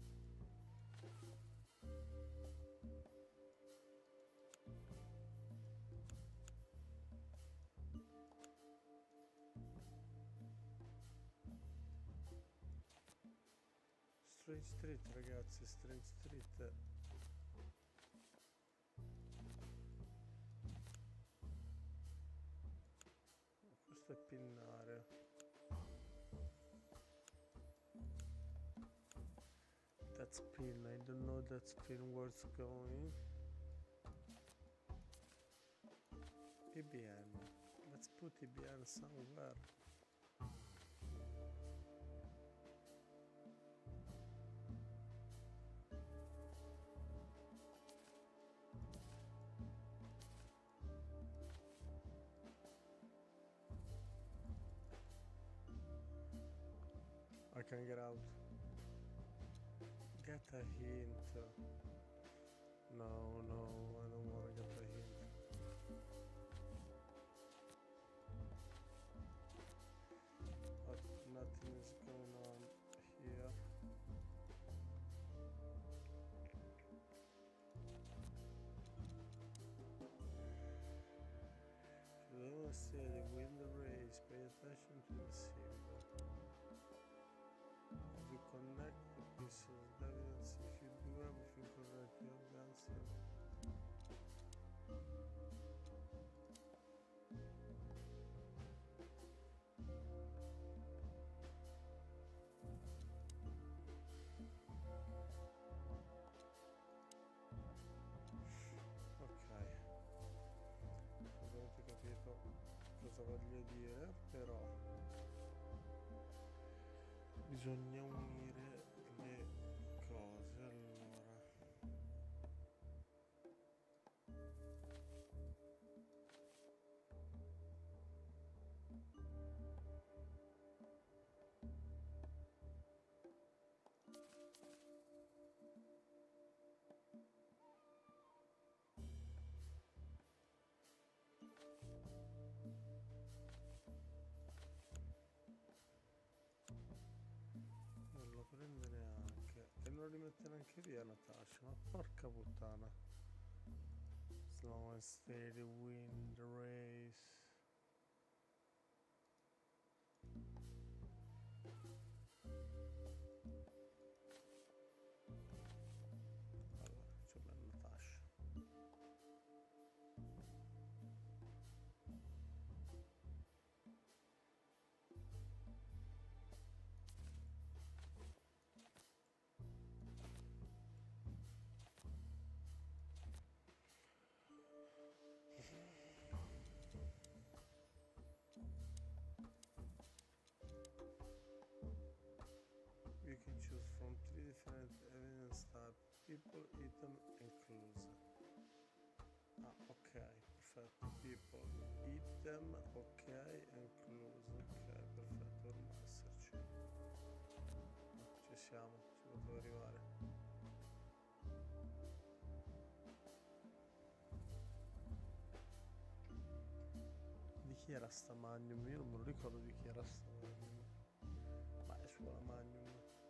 Strange Street, ragazzi, Strange Street. Questo è pinnare. That's pin, I don't know that's pin where it's going. E B N. Let's put E B N somewhere. I can get out. Get a hint. No, no, I don't want to get a hint. But nothing is going on here. If you don't see the wind race, pay attention to the symbol. If you connect the pieces of evidence, if you do everything correct, you have the answer. Ok, ovviamente capito cosa voglio dire, però bisogna unire le cose. Allora, non lo prende neanche e non lo rimette neanche via Natasha, ma porca puttana. Slow and steady wind race. Allora, c'è bella Natasha. You can choose from three different evidence types: people, item, and clues. Ah, ok, perfetto. People, item, ok, and clues. Ok, perfetto, dovremmo esserci. Ci siamo, ci potevo arrivare. Di chi era sta Magnum? Io non me lo ricordo di chi era sta Magnum. Ma è sua la Magnum.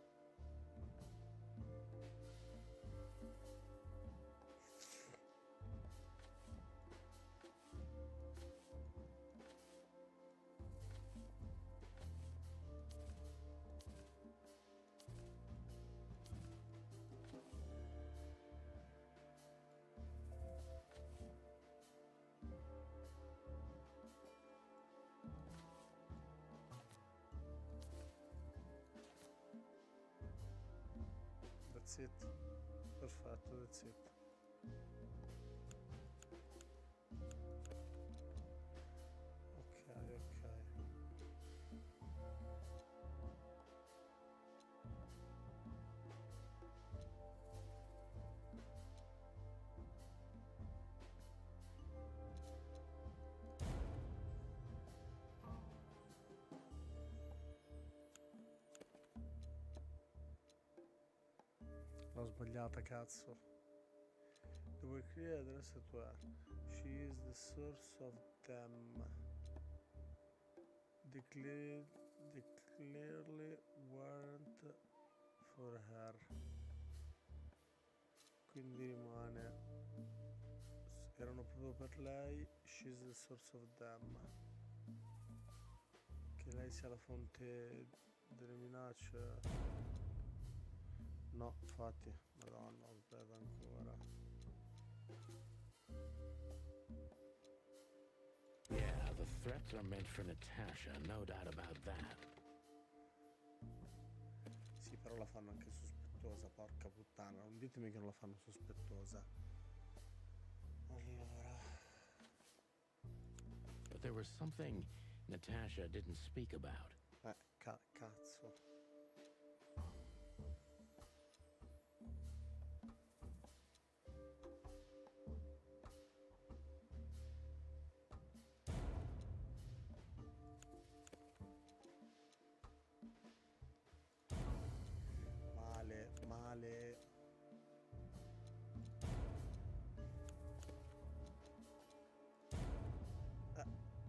That's it. Perfetto, that's it. Ok, ok. l'ho sbagliata, cazzo. Devo scrivere adesso tu è. She is the source of them. Declare, declarely weren't for her. Quindi rimane. Erano proprio per lei. She's the source of them. Che lei sia la fonte delle minacce. No, infatti, madonna, aspetta ancora. Yeah, the threats are meant for Natasha, no doubt about that. Sì, però la fanno anche sospettosa, porca puttana. Non ditemi che non la fanno sospettosa. Allora. But there was something Natasha didn't speak about. Eh, ca cazzo. Male, male. Eh.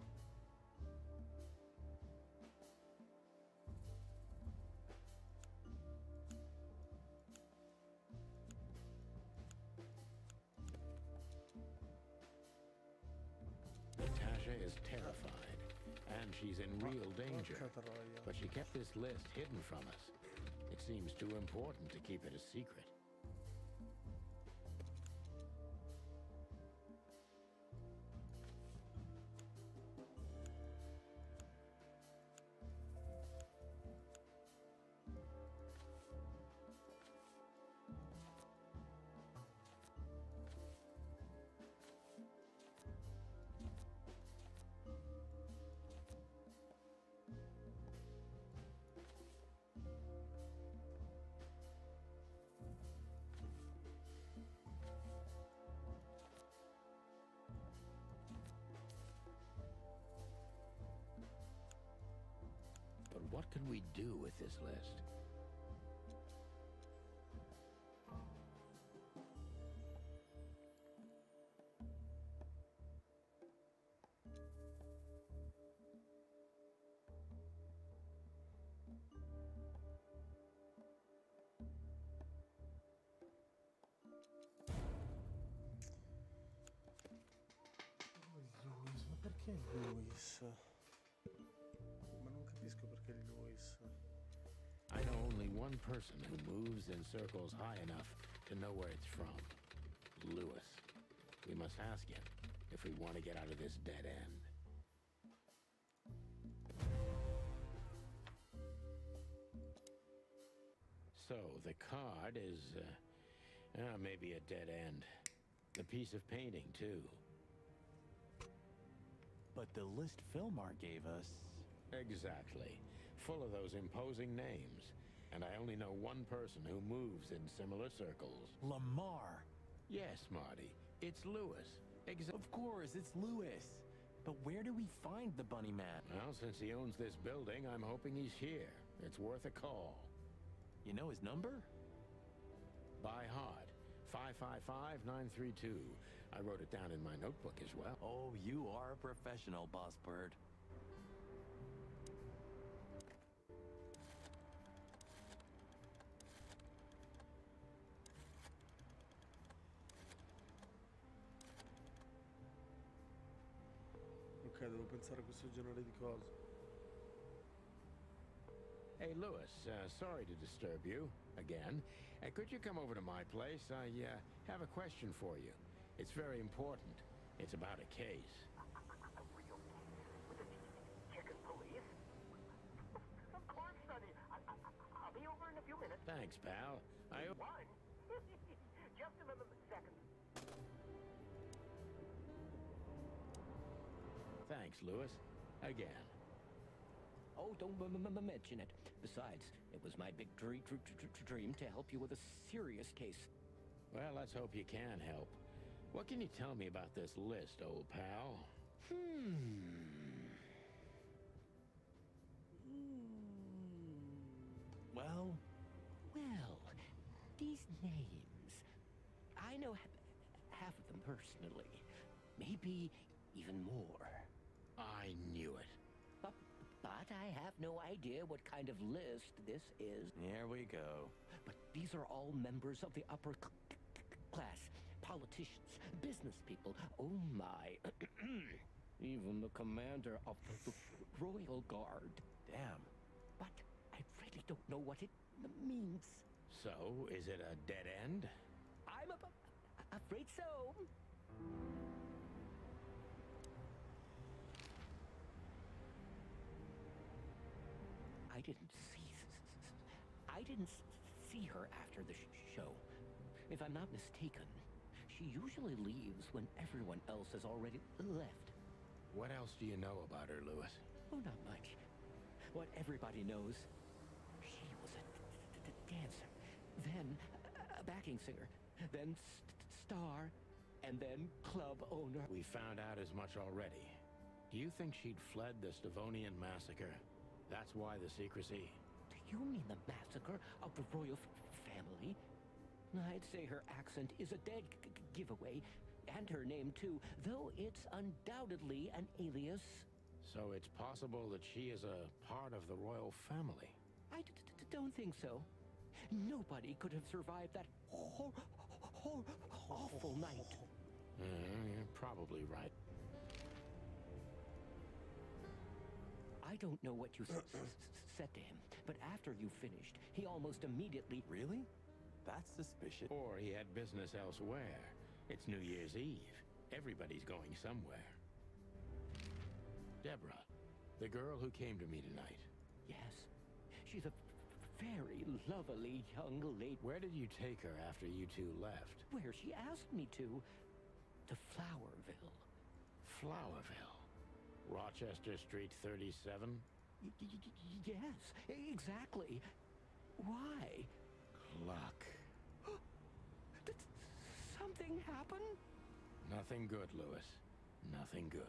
Natasha is terrified, and she's in real danger. Porca troia. But she kept this list hidden from us. It seems too important to keep it a secret. But what could we do with this list? Luis, ma perché Luis? Ma non capisco perché Luis. I know only one person who moves in circles high enough to know where it's from. Lewis. We must ask him if we want to get out of this dead end. So, the card is, uh, uh, maybe a dead end. The piece of painting, too. But the list Philmar gave us... Exactly. Full of those imposing names. And I only know one person who moves in similar circles. Lamar! Yes, Marty. It's Lewis. Exa- Of course, it's Lewis. But where do we find the Bunny Man? Well, since he owns this building, I'm hoping he's here. It's worth a call. You know his number? By heart. five five five, nine three two. I wrote it down in my notebook as well. Oh, you are a professional, Boss Bird. Ok, devo pensare a questo genere di cose. Hey, Lewis, uh, sorry to disturb you again. Uh, could you come over to my place? I uh, have a question for you. It's very important. It's about a case. A real case with the chicken police? Of course, Sonny. I, I, I'll be over in a few minutes. Thanks, pal. I... One? Just a minute, second. Thanks, Lewis. Again. Oh, don't m m m mention it. Besides, it was my big dr dr dr dream to help you with a serious case. Well, let's hope you can help. What can you tell me about this list, old pal? Hmm. Well... Well, these names. I know ha- half of them personally. Maybe even more. I knew it. But, but I have no idea what kind of list this is. Here we go. But these are all members of the upper cl- class. Politicians, business people. Oh my. Even the commander of the, the Royal Guard. Damn. But I really don't know what it means. So, is it a dead end? I'm ab- afraid so. I didn't see... I didn't see her after the sh show. If I'm not mistaken, she usually leaves when everyone else has already left. What else do you know about her, Lewis? Oh, not much. What everybody knows, she was a d d dancer, then a backing singer, then st star, and then club owner. We found out as much already. Do you think she'd fled the Stavonian massacre? That's why the secrecy? Do you mean the massacre of the royal f family? I'd say her accent is a dead g giveaway, and her name too, though it's undoubtedly an alias. So it's possible that she is a part of the royal family? I d d don't think so. Nobody could have survived that hor hor awful night. Uh, you're probably right. I don't know what you s s said to him, but after you finished, he almost immediately... Really? That's suspicious. Or he had business elsewhere. It's New Year's Eve. Everybody's going somewhere. Deborah, the girl who came to me tonight. Yes. She's a very lovely young lady. Where did you take her after you two left? Where she asked me to. To Flowerville. Flowerville? Rochester Street thirty-seven? Y y yes, exactly. Why? Luck. Did something happen? Nothing good, Lewis. Nothing good.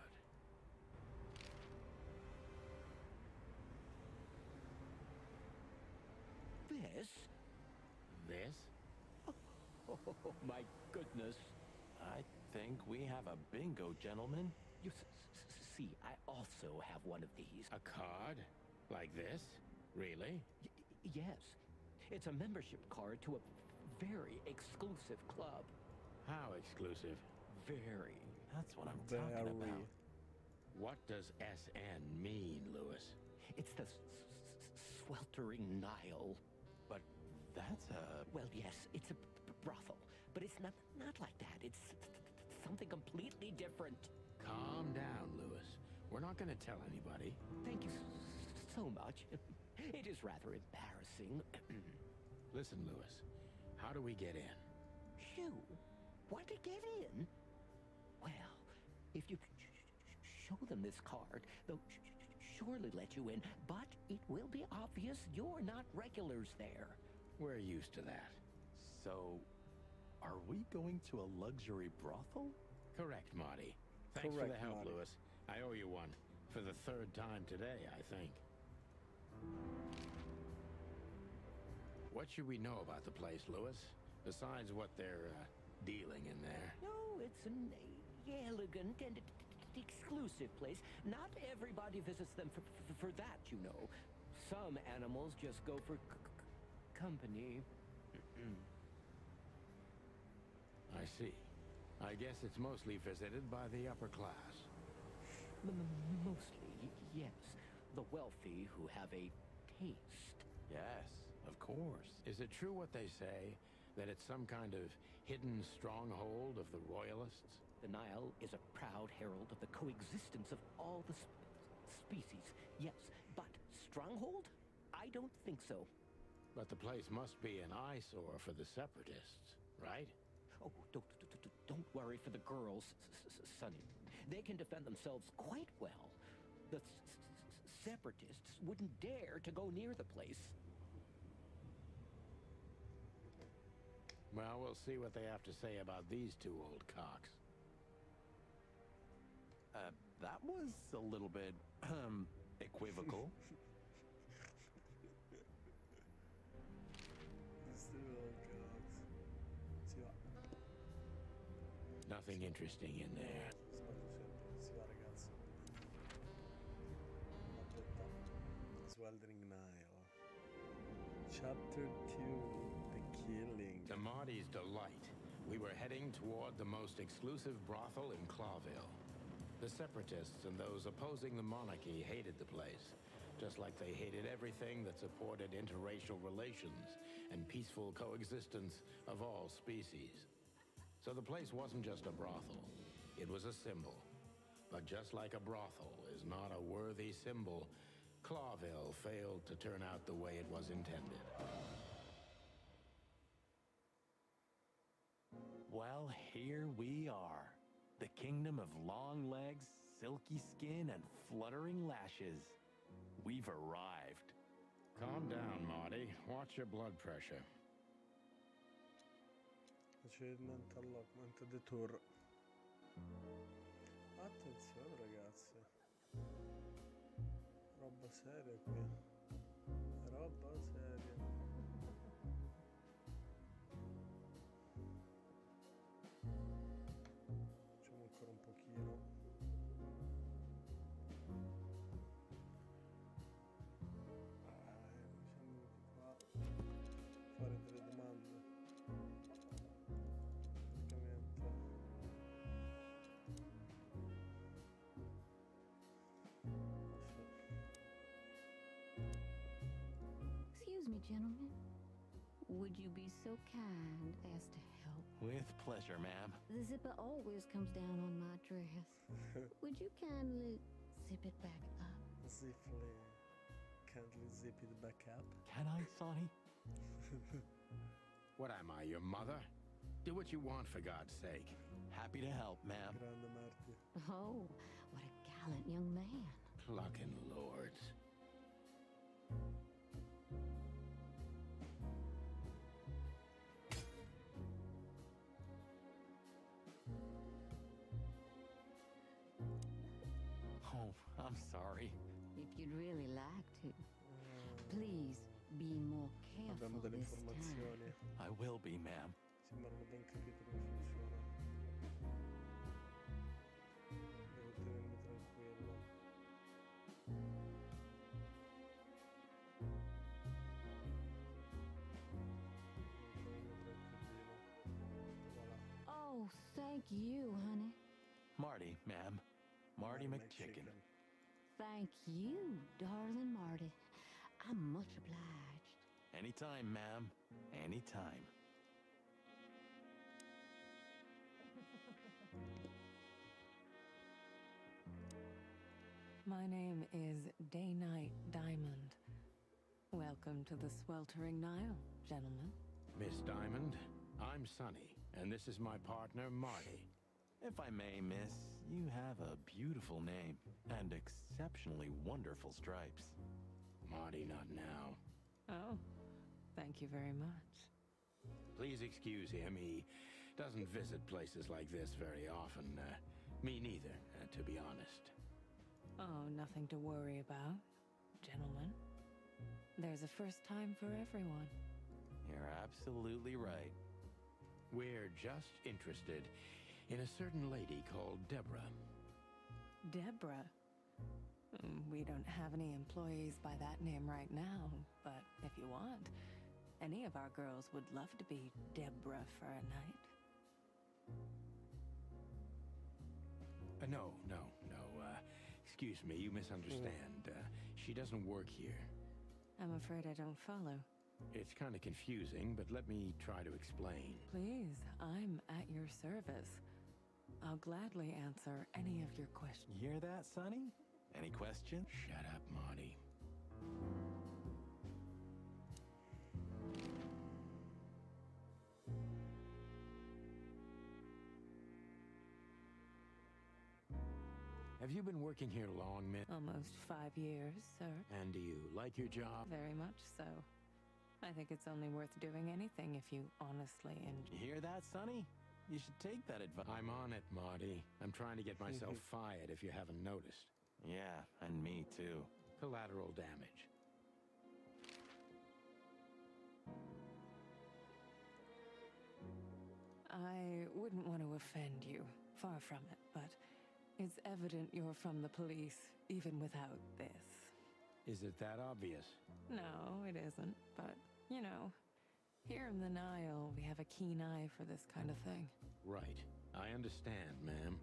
This? This? Oh, my goodness. I think we have a bingo, gentlemen. You s s see, I also have one of these. A card? Like this? Really? Y yes. It's a membership card to a very exclusive club. How exclusive? Very. That's what I'm talking Very. about. What does S N mean, Lewis? It's the s s sweltering Nile. But that's a... Well, yes, it's a b brothel, but it's not not like that. It's something completely different. Calm down, Lewis. We're not going to tell anybody. Thank you so much. It is rather embarrassing. Listen, Lewis, how do we get in? You want to get in? Well, if you sh sh show them this card, they'll sh sh surely let you in, but it will be obvious you're not regulars there. We're used to that. So, are we going to a luxury brothel? Correct, Marty. Thanks Correct, for the help, Marty. Lewis. I owe you one. For the third time today, I think. What should we know about the place, Lewis? Besides what they're uh, dealing in there. No, it's an elegant and exclusive place. Not everybody visits them for, for, for that, you know. Some animals just go for c c company. I see. I guess it's mostly visited by the upper class. M mostly, yes. The wealthy who have a taste. Yes, of course. Is it true what they say, that it's some kind of hidden stronghold of the royalists? The Nile is a proud herald of the coexistence of all the sp species. Yes, but stronghold? I don't think so. But the place must be an eyesore for the separatists, right? Oh, don't, don't, don't worry for the girls, Sonny. They can defend themselves quite well. The separatists wouldn't dare to go near the place. Well, we'll see what they have to say about these two old cocks. Uh, that was a little bit, um, equivocal. These two old cocks. Nothing interesting in there. Sbaglio sempre. Si va, ragazzi. Aspetta. Sweltering Nile. Chapter two. The Killing. To Marty's delight, we were heading toward the most exclusive brothel in Clawville. The separatists and those opposing the monarchy hated the place, just like they hated everything that supported interracial relations and peaceful coexistence of all species. So the place wasn't just a brothel, it was a symbol. But just like a brothel is not a worthy symbol, Clawville failed to turn out the way it was intended. Well, here we are. The kingdom of long legs, silky skin, and fluttering lashes. We've arrived. Calm down, Marty. Watch your blood pressure. Procedimento allotment detour. Attenzione, ragazzi. Roba seria qui. Roba seria. Facciamo ancora un pochino. Fare delle domande praticamente. Excuse me, gentlemen. Would you be so kind as to help? With pleasure, ma'am. The zipper always comes down on my dress. Would you kindly zip it back up? Ziply. Kindly zip it back up. Can I, Sonny? What am I, your mother? Do what you want, for God's sake. Happy to help, ma'am. Grande Marty. Oh, what a gallant young man. Clucking lords. Oh, I'm sorry. If you'd really like to, please be more careful Abbiamo delle this time. informazioni. I will be, ma'am. Sembrano ben capito come funziona. Devo tenermi tranquillo. Devo tenermi tranquillino. Voilà. Oh, thank you, honey. Marty, ma'am. Marty McChicken. Thank you, darling Marty. I'm much obliged. Anytime, ma'am. Anytime. My name is Day-Night Diamond. Welcome to the Sweltering Nile, gentlemen. Miss Diamond, I'm Sonny, and this is my partner, Marty. If I may, miss, you have a beautiful name and exceptionally wonderful stripes. Marty, not now. Oh, thank you very much. Please excuse him. He doesn't visit places like this very often. Uh, me neither, uh, to be honest. Oh, nothing to worry about, gentlemen. There's a first time for everyone. You're absolutely right. We're just interested in a certain lady called Deborah. Deborah? Mm, We don't have any employees by that name right now, but if you want, any of our girls would love to be Deborah for a night. Uh, no, no, no. Uh, excuse me, you misunderstand. Uh, she doesn't work here. I'm afraid I don't follow. It's kind of confusing, but let me try to explain. Please, I'm at your service. I'll gladly answer any of your questions. Hear that, Sonny? Any questions? Shut up, Marty. Have you been working here long, Miss? Almost five years, sir. And do you like your job? Very much so. I think it's only worth doing anything if you honestly enjoy. You hear that, Sonny? You should take that advice. I'm on it, Marty. I'm trying to get myself fired if you haven't noticed. Yeah, and me too. Collateral damage. I wouldn't want to offend you. Far from it, but it's evident you're from the police, even without this. Is it that obvious? No, it isn't. But, you know, here in the Nile, we have a keen eye for this kind of thing. Right. I understand, ma'am.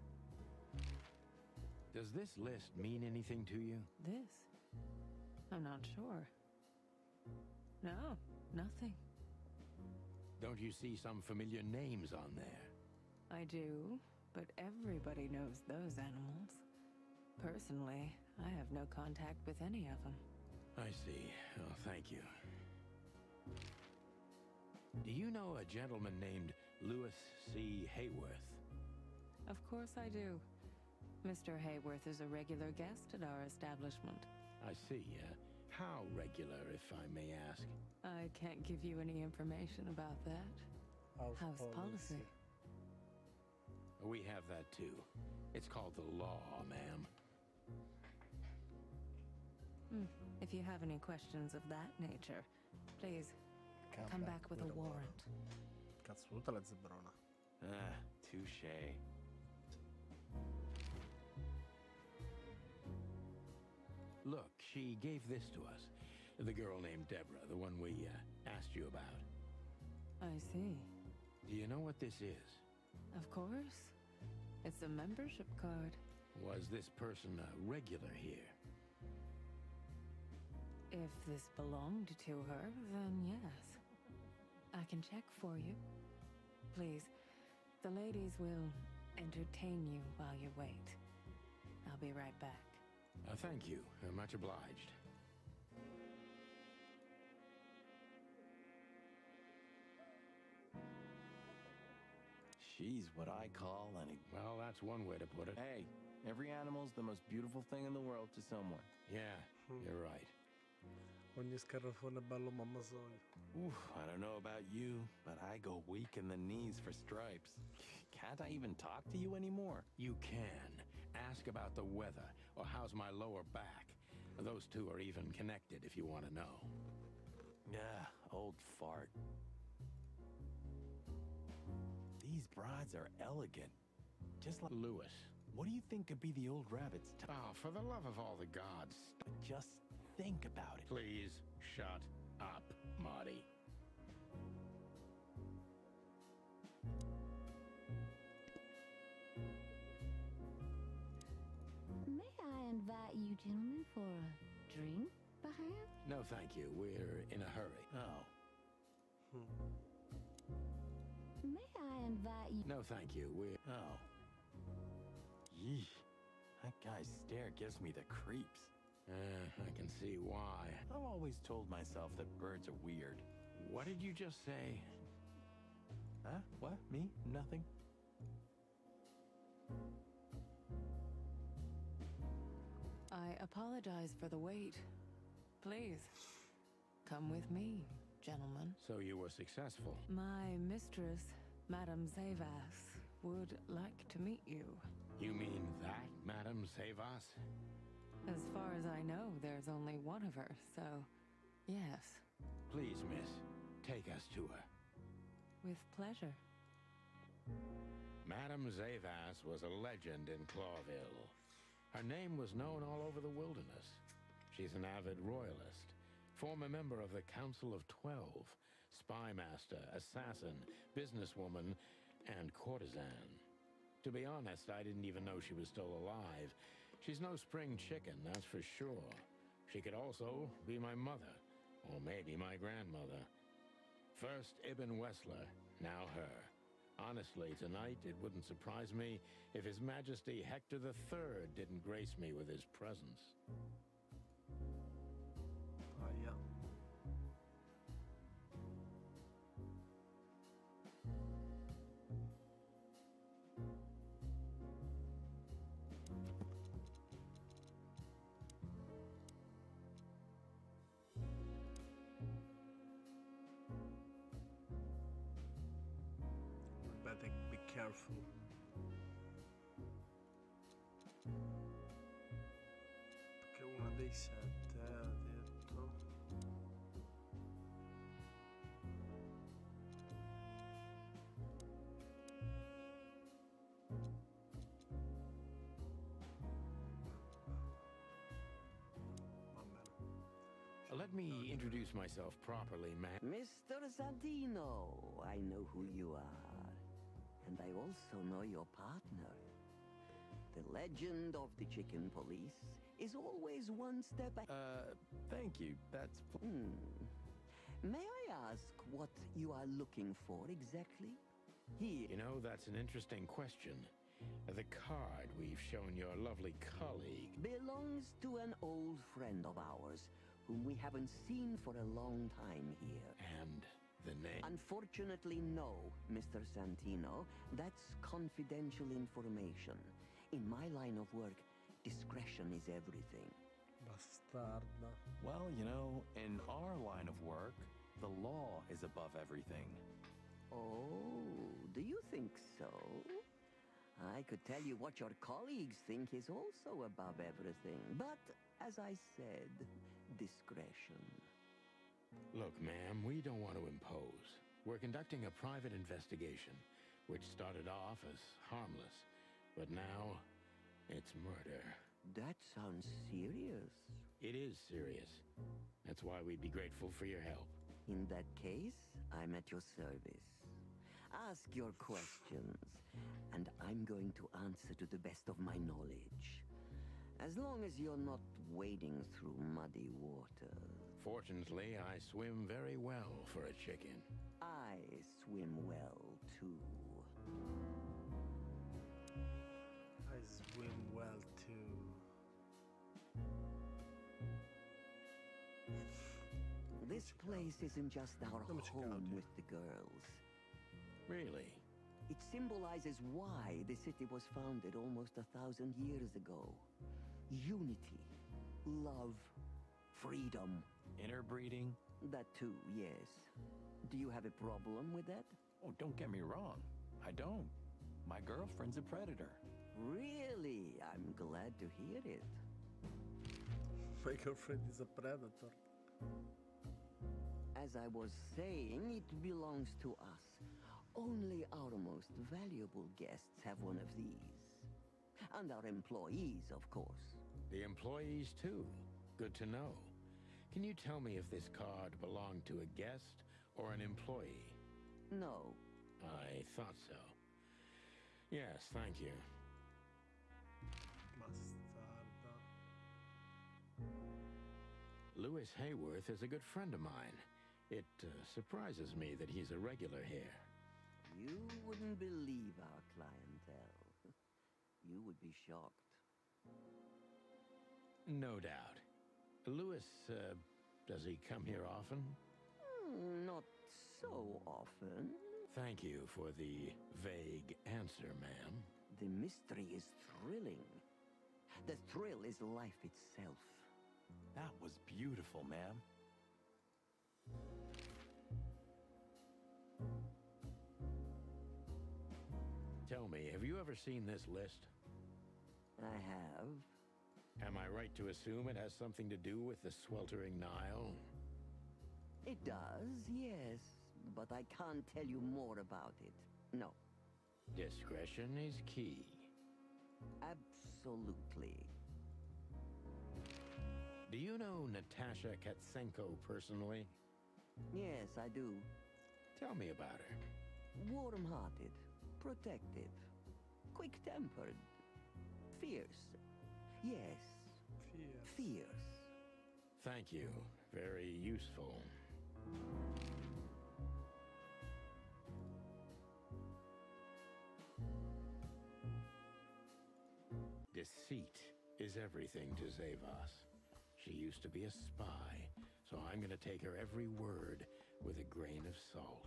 Does this list mean anything to you? This? I'm not sure. No, nothing. Don't you see some familiar names on there? I do, but everybody knows those animals. Personally, I have no contact with any of them. I see. Oh, thank you. Do you know a gentleman named Louis C. Hayworth? Of course I do. Mister Hayworth is a regular guest at our establishment. I see. Uh, how regular, if I may ask? I can't give you any information about that. House, House policy. policy. We have that too. It's called the law, ma'am. Hmm. If you have any questions of that nature, please Come, come back with a warrant. Cazzo, tutta la zebrona. Ah, touche. Look, she gave this to us. The girl named Deborah, the one we uh, asked you about. I see. Do you know what this is? Of course. It's a membership card. Was this person a regular here? If this belonged to her, then yes. I can check for you. Please, the ladies will entertain you while you wait. I'll be right back. Uh, thank you. Uh, much obliged. She's what I call an... Well, that's one way to put it. Hey, every animal's the most beautiful thing in the world to someone. Yeah, you're right. Ogni scarafone è bello, mamma sogna. Oof, I don't know about you, but I go weak in the knees for stripes. Can't I even talk to you anymore? You can. Ask about the weather, or how's my lower back. Those two are even connected if you want to know. Yeah, old fart. These brides are elegant. Just like... Louis. What do you think could be the old rabbit's t- Oh, for the love of all the gods. But just think about it. Please, shut up, Marty. May I invite you gentlemen for a drink, perhaps? No, thank you. We're in a hurry. Oh. May I invite you... No, thank you. We're... Oh. Yeesh. That guy's stare gives me the creeps. Uh, I can see why. I've always told myself that birds are weird. What did you just say? Huh? What? Me? Nothing? I apologize for the wait. Please, come with me, gentlemen. So you were successful? My mistress, Madame Zavas, would like to meet you. You mean that, Madame Zavas? As far as I know, there's only one of her, so yes. Please, miss, take us to her. With pleasure. Madame Zavas was a legend in Clawville. Her name was known all over the wilderness. She's an avid royalist, former member of the Council of Twelve, spy master, assassin, businesswoman, and courtesan. To be honest, I didn't even know she was still alive. She's no spring chicken, that's for sure. She could also be my mother, or maybe my grandmother. First Ibn Wessler, now her. Honestly, tonight it wouldn't surprise me if His Majesty Hector the Third didn't grace me with his presence. Ah, yeah. Better be careful. Perché uno dei sette ha detto. let me introduce myself properly, man. Mister Santino, I know who you are. And I also know your partner. The legend of the Chicken Police is always one step ahead. Uh, thank you. That's... Hmm. May I ask what you are looking for exactly? Here. You know, that's an interesting question. The card we've shown your lovely colleague belongs to an old friend of ours, whom we haven't seen for a long time here. And the name? Unfortunately, no, Mister Santino. That's confidential information. In my line of work, discretion is everything. Bastarda. Well, you know, in our line of work, the law is above everything. Oh, do you think so? I could tell you what your colleagues think is also above everything, but as I said, discretion. Look, ma'am, we don't want to impose. We're conducting a private investigation, which started off as harmless, but now it's murder. That sounds serious. It is serious. That's why we'd be grateful for your help. In that case, I'm at your service. Ask your questions, and I'm going to answer to the best of my knowledge. As long as you're not wading through muddy water. Fortunately, I swim very well for a chicken. I swim well, too. I swim well, too. This place isn't just our home with the girls. Really? It symbolizes why the city was founded almost a thousand years ago. Unity, love, freedom. Interbreeding? That too, yes. Do you have a problem with that? Oh, don't get me wrong. I don't. My girlfriend's a predator. Really? I'm glad to hear it. My girlfriend is a predator. As I was saying, it belongs to us. Only our most valuable guests have one of these. And our employees, of course. The employees, too. Good to know. Can you tell me if this card belonged to a guest or an employee? No. I thought so. Yes, thank you. Bastarda. Lewis Hayworth is a good friend of mine. It uh, surprises me that he's a regular here. You wouldn't believe our clientele. You would be shocked. No doubt. Lewis, uh, does he come here often? Mm, not so often. Thank you for the vague answer, ma'am. The mystery is thrilling. The thrill is life itself. That was beautiful, ma'am. Tell me, have you ever seen this list? I have. Am I right to assume it has something to do with the sweltering Nile? It does, yes. But I can't tell you more about it. No. Discretion is key. Absolutely. Do you know Natasha Katsenko personally? Yes, I do. Tell me about her. Warm-hearted, protective, quick-tempered, fierce. Yes, Fierce. fierce. Thank you. Very useful. Deceit is everything to Zavos. She used to be a spy, so I'm gonna take her every word with a grain of salt.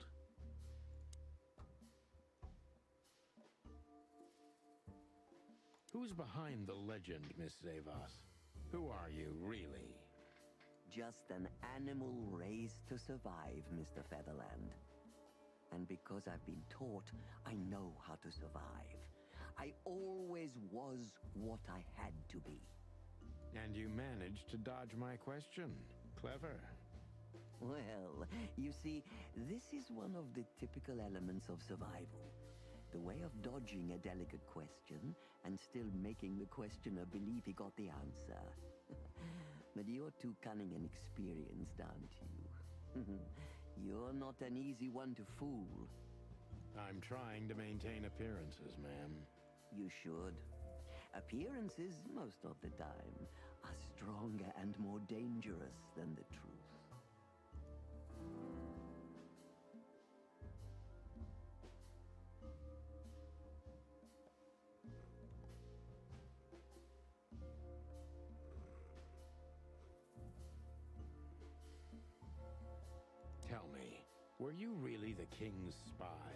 Who's behind the legend, Miss Zavos? Who are you, really? Just an animal raised to survive, Mister Featherland. And because I've been taught, I know how to survive. I always was what I had to be. And you managed to dodge my question. Clever. Well, you see, this is one of the typical elements of survival. The way of dodging a delicate question and still making the questioner believe he got the answer. But you're too cunning and experienced, aren't you? You're not an easy one to fool. I'm trying to maintain appearances, ma'am. You should. Appearances, most of the time, are stronger and more dangerous than the truth. Tell me, were you really the king's spy?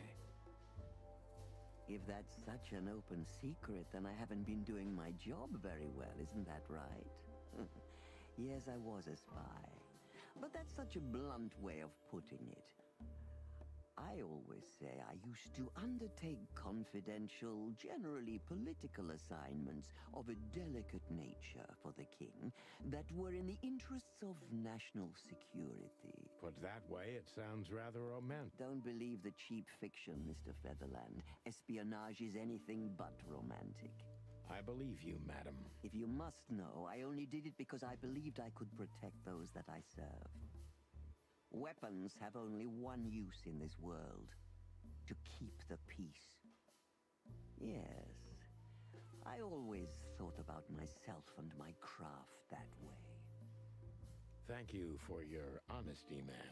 If that's such an open secret, then I haven't been doing my job very well, isn't that right? Yes, I was a spy. But that's such a blunt way of putting it. I always say I used to undertake confidential, generally political assignments of a delicate nature for the king that were in the interests of national security. Put that way, it sounds rather romantic. Don't believe the cheap fiction, Mister Featherland. Espionage is anything but romantic. I believe you, madam. If you must know, I only did it because I believed I could protect those that I serve. Weapons have only one use in this world: to keep the peace. Yes, I always thought about myself and my craft that way. Thank you for your honesty, ma'am.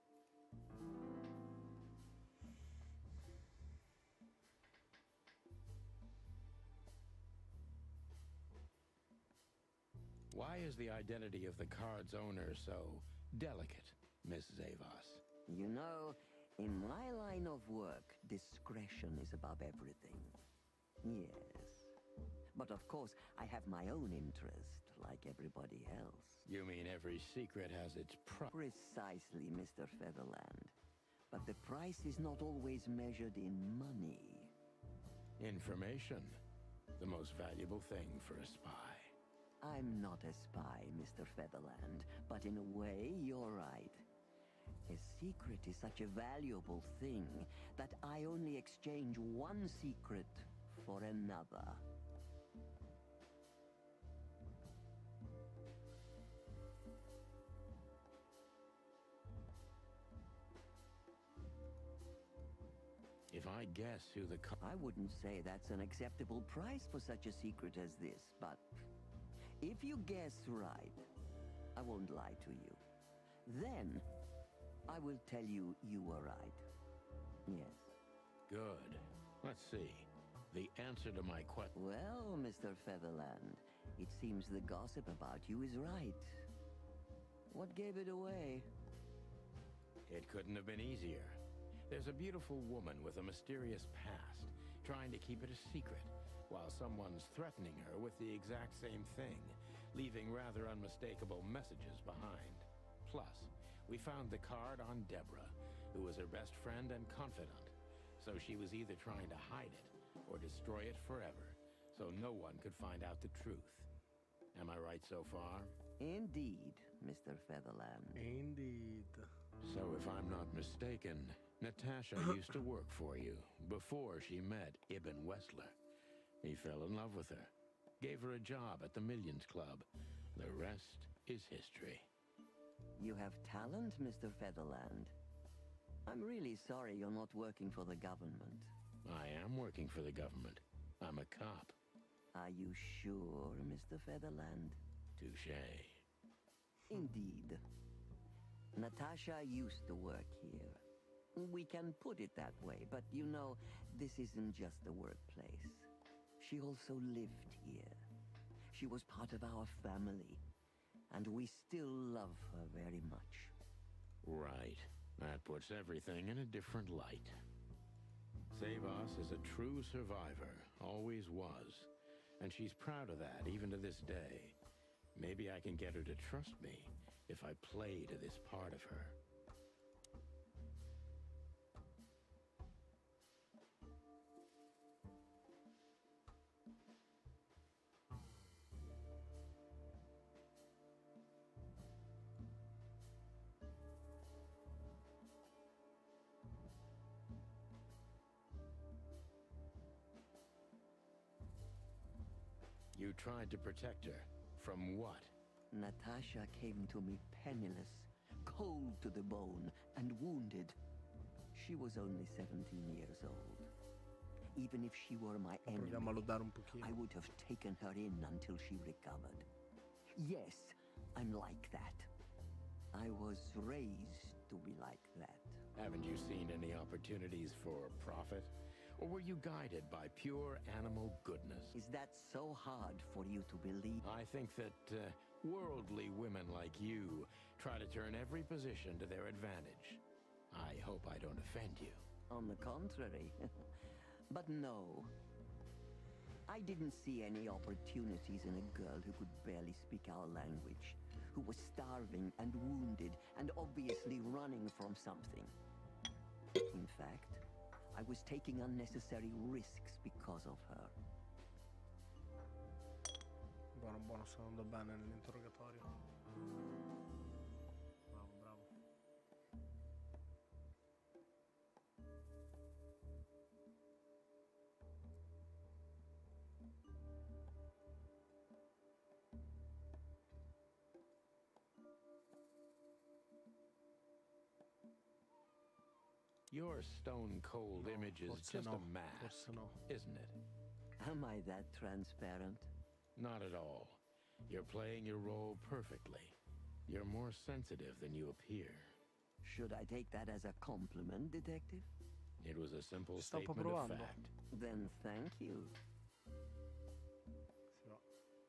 Why is the identity of the card's owner so delicate, Miss Zavos? You know, in my line of work, discretion is above everything. Yes. But of course, I have my own interest, like everybody else. You mean every secret has its price? Precisely, Mister Featherland. But the price is not always measured in money. Information. The most valuable thing for a spy. I'm not a spy, Mister Featherland, but in a way, you're right. A secret is such a valuable thing that I only exchange one secret for another. If I guess who the co- I wouldn't say that's an acceptable price for such a secret as this, but if you guess right, I won't lie to you. Then, I will tell you you were right. Yes. Good. Let's see. The answer to my question. Well, Mister Featherland, it seems the gossip about you is right. What gave it away? It couldn't have been easier. There's a beautiful woman with a mysterious past, trying to keep it a secret, while someone's threatening her with the exact same thing, leaving rather unmistakable messages behind. Plus, we found the card on Deborah, who was her best friend and confidant, so she was either trying to hide it or destroy it forever, so no one could find out the truth. Am I right so far? Indeed, Mister Featherland. Indeed. So if I'm not mistaken, Natasha used to work for you before she met Ibn Wessler. He fell in love with her, gave her a job at the Millions Club. The rest is history. You have talent, Mister Featherland. I'm really sorry you're not working for the government. I am working for the government. I'm a cop. Are you sure, Mister Featherland? Touché. Indeed. Natasha used to work here. We can put it that way, but you know, this isn't just a workplace. She also lived here. She was part of our family, and we still love her very much. Right. That puts everything in a different light. Zavos is a true survivor, always was. And she's proud of that, even to this day. Maybe I can get her to trust me if I play to this part of her. You tried to protect her. From what? Natasha came to me penniless, cold to the bone, and wounded. She was only seventeen years old. Even if she were my enemy, Proviamo a lodare un pochino. I would have taken her in until she recovered. Yes, I'm like that. I was raised to be like that. Haven't you seen any opportunities for profit? Or were you guided by pure animal goodness? Is that so hard for you to believe? I think that uh, worldly women like you try to turn every position to their advantage. I hope I don't offend you. On the contrary. But no. I didn't see any opportunities in a girl who could barely speak our language, who was starving and wounded and obviously running from something. In fact, I was taking unnecessary risks because of her. Buono, buono, sto andando bene nell'interrogatorio. Bravo, bravo. Your stone-cold No, image is forse just no, a mask, forse no. isn't it? Am I that transparent? Not at all. You're playing your role perfectly. You're more sensitive than you appear. Should I take that as a compliment, detective? It was a simple Sto un po' statement of provando. fact. Then thank you. Sì, va.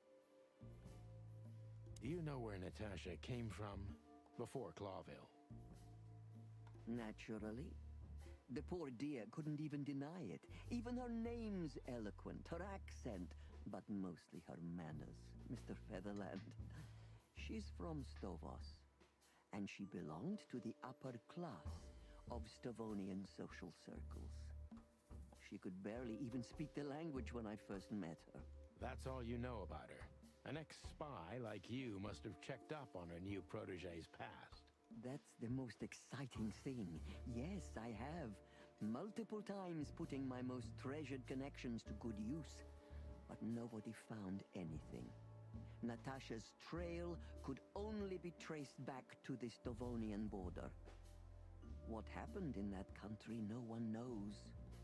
Do you know where Natasha came from before Clawville? Naturally. The poor dear couldn't even deny it. Even her name's eloquent, her accent, but mostly her manners, Mister Featherland. She's from Stovos, and she belonged to the upper class of Stavonian social circles. She could barely even speak the language when I first met her. That's all you know about her. An ex-spy like you must have checked up on her new protege's past. That's the most exciting thing. Yes, I have. Multiple times putting my most treasured connections to good use. But nobody found anything. Natasha's trail could only be traced back to the Stavonian border. What happened in that country, no one knows.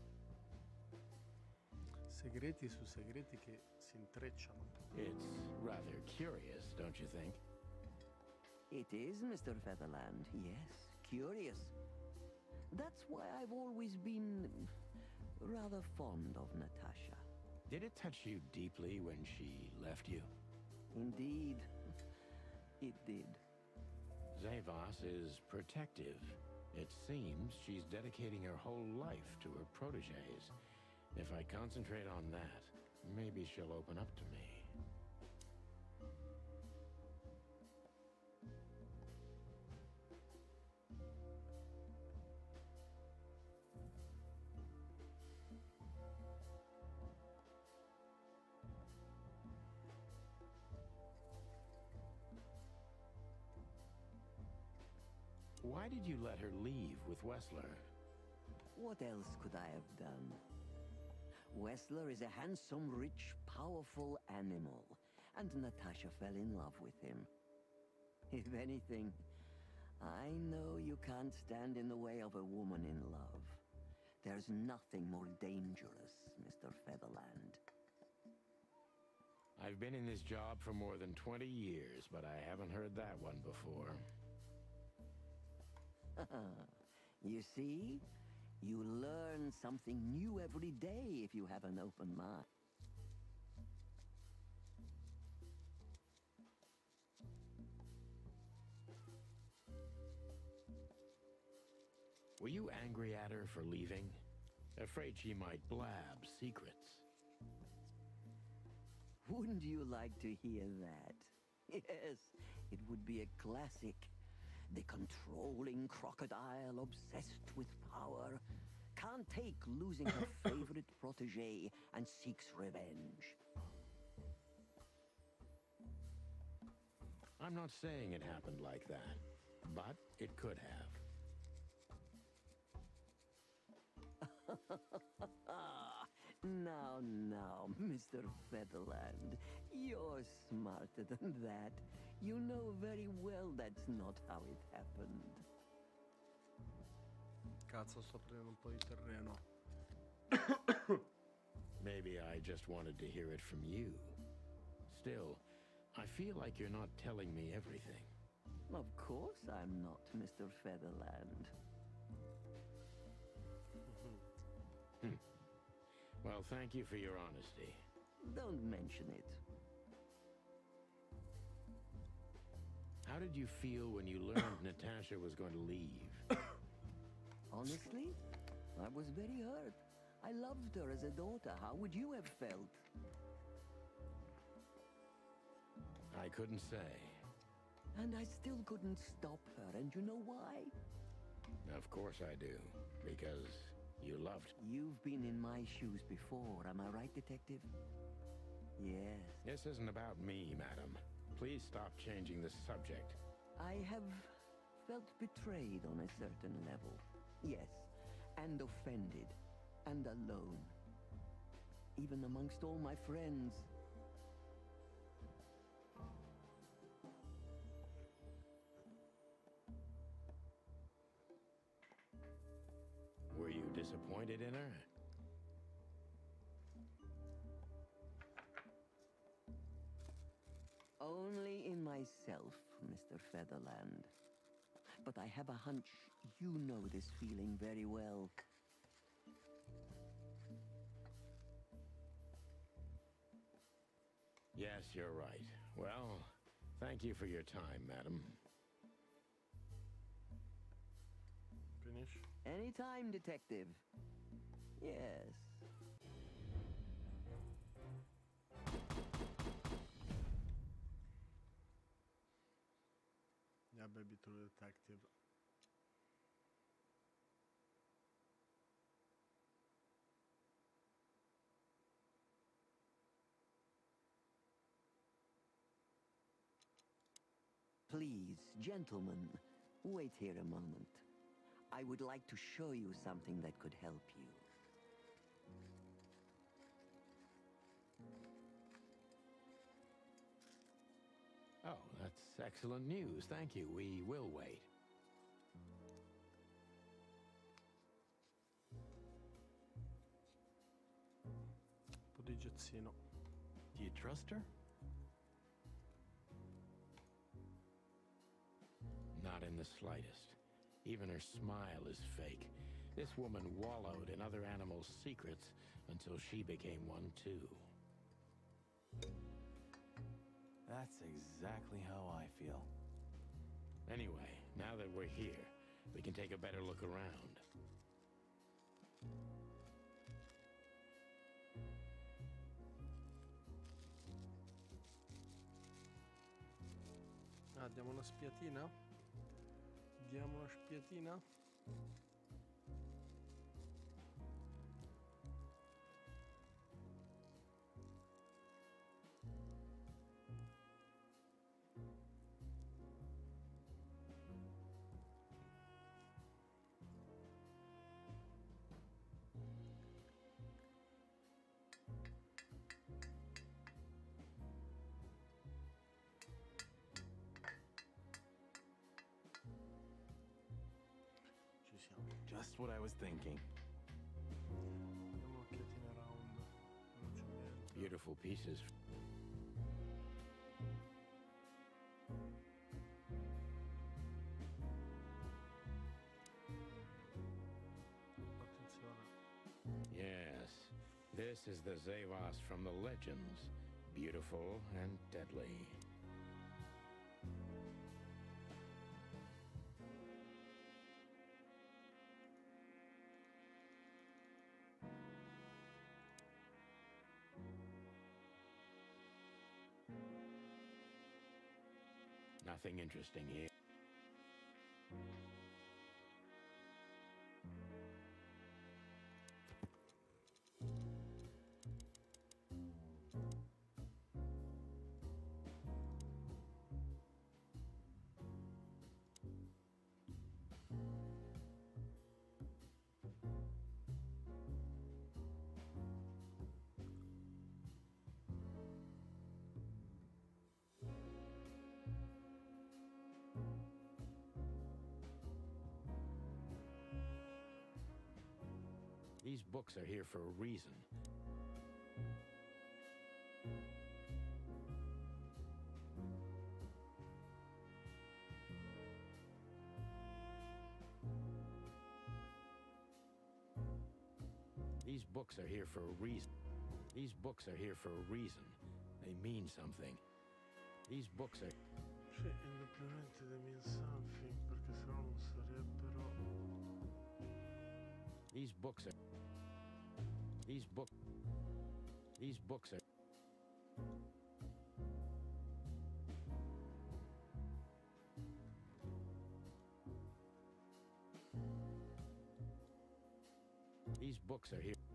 Segreti su segreti che si intrecciano. It's rather curious, don't you think? It is, Mister Featherland, yes. Curious. That's why I've always been rather fond of Natasha. Did it touch you deeply when she left you? Indeed, it did. Zavos is protective. It seems she's dedicating her whole life to her proteges. If I concentrate on that, maybe she'll open up to me. Why did you let her leave with Wessler? What else could I have done? Wessler is a handsome, rich, powerful animal, and Natasha fell in love with him. If anything, I know you can't stand in the way of a woman in love. There's nothing more dangerous, Mister Featherland. I've been in this job for more than twenty years, but I haven't heard that one before. You see? You learn something new every day if you have an open mind. Were you angry at her for leaving? Afraid she might blab secrets? Wouldn't you like to hear that? Yes, it would be a classic. The controlling crocodile obsessed with power can't take losing her favorite protege and seeks revenge. I'm not saying it happened like that, but it could have. Now, now, Mister Featherland, you're smarter than that. You know very well that's not how it happened. Cazzo, sto prendendo un po' di terreno. Maybe I just wanted to hear it from you. Still, I feel like you're not telling me everything. Of course I'm not, Mister Featherland. Hmm. Well, thank you for your honesty. Don't mention it. How did you feel when you learned Natasha was going to leave? Honestly, I was very hurt. I loved her as a daughter. How would you have felt? I couldn't say. And I still couldn't stop her, and you know why? Of course I do. Because you loved... You've been in my shoes before, am I right, Detective? Yes. This isn't about me, madam. Please stop changing the subject. I have felt betrayed on a certain level. Yes, and offended, and alone. Even amongst all my friends. Were you disappointed in her? Only in myself, Mister Featherland. But I have a hunch you know this feeling very well. Yes, you're right. Well, thank you for your time, madam. Finish? Anytime, Detective. Yes. Yeah, baby, to the detective. Please, gentlemen, wait here a moment. I would like to show you something that could help you. Oh, that's excellent news. Thank you. We will wait. Un po' di gezzino. Do you trust her? Not in the slightest. Even her smile is fake. This woman wallowed in other animals' secrets until she became one too. That's exactly how I feel. Anyway, now that we're here, we can take a better look around. Ah, diamo una spiatina? Diamo una spiatina? Ci siamo. Just what I was thinking. Diamo un'occhiatina around. Velocemente. Beautiful pieces. Attenzione. Yes, this is the Zavos from the legends. Beautiful and deadly. Nothing interesting here. These books are here for a reason. These books are here for a reason. These books are here for a reason. They mean something. These books are... Cioè, indubbiamente they mean something, perché sennò non sarebbero... These books are... These book... These books are... These books are here.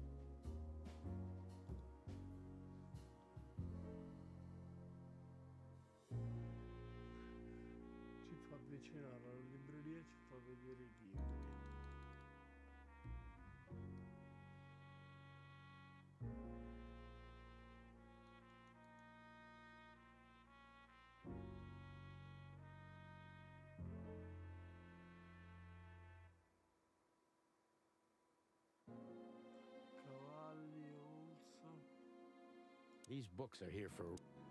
Ci fa avvicinare alla libreria e ci fa vedere i libri. Cavalli, Olsa. These books are here for...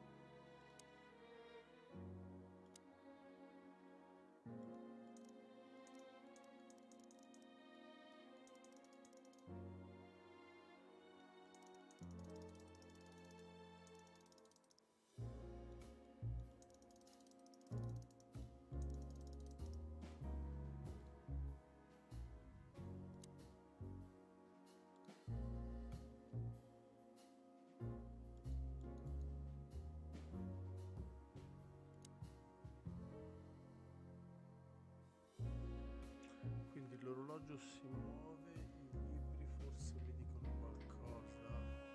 Quindi l'orologio si muove, i libri forse mi dicono qualcosa.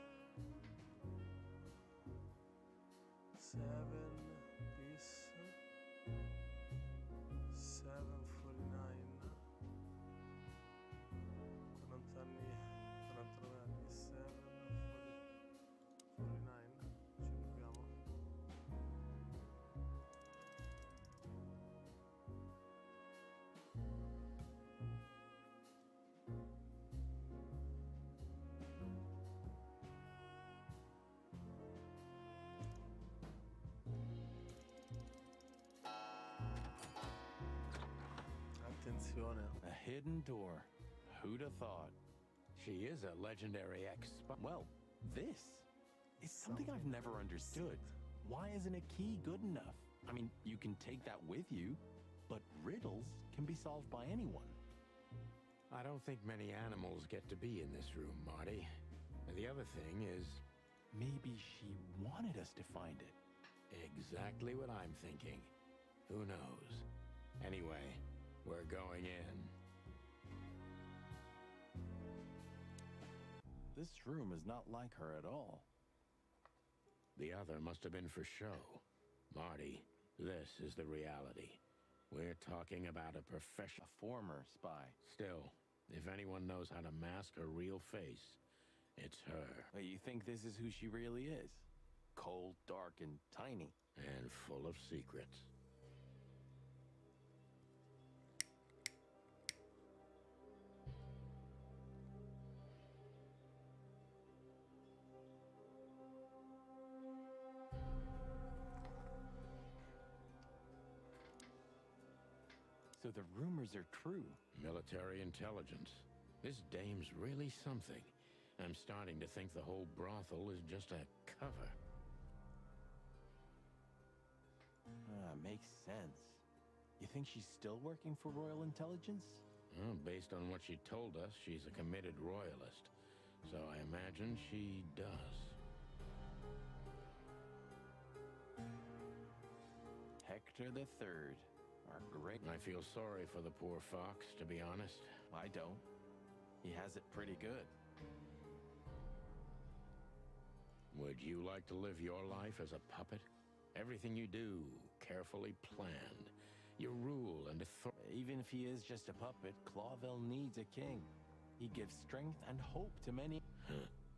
Seven, this, seven forty-nine, quaranta anni, quarantanove anni, seven forty-nine, ci proviamo. Attenzione. A hidden door. Who'd have thought? She is a legendary ex-spy. Well, this is something I've never understood. Why isn't a key good enough? I mean, you can take that with you, but riddles can be solved by anyone. I don't think many animals get to be in this room, Marty. And the other thing is... Maybe she wanted us to find it. Exactly what I'm thinking. Who knows? Anyway, we're going in. This room is not like her at all. The other must have been for show. Marty, this is the reality. We're talking about a professional... A former spy. Still, if anyone knows how to mask her real face, it's her. But you think this is who she really is? Cold, dark, and tiny. And full of secrets. So the rumors are true. Military intelligence. This dame's really something. I'm starting to think the whole brothel is just a cover. Ah, makes sense. You think she's still working for Royal Intelligence? Well, based on what she told us, she's a committed royalist. So I imagine she does. Hector the Third. Our great... I feel sorry for the poor fox, to be honest. I don't. He has it pretty good. Would you like to live your life as a puppet? Everything you do, carefully planned. Your rule and authority. Even if he is just a puppet, Clawville needs a king. He gives strength and hope to many... Huh.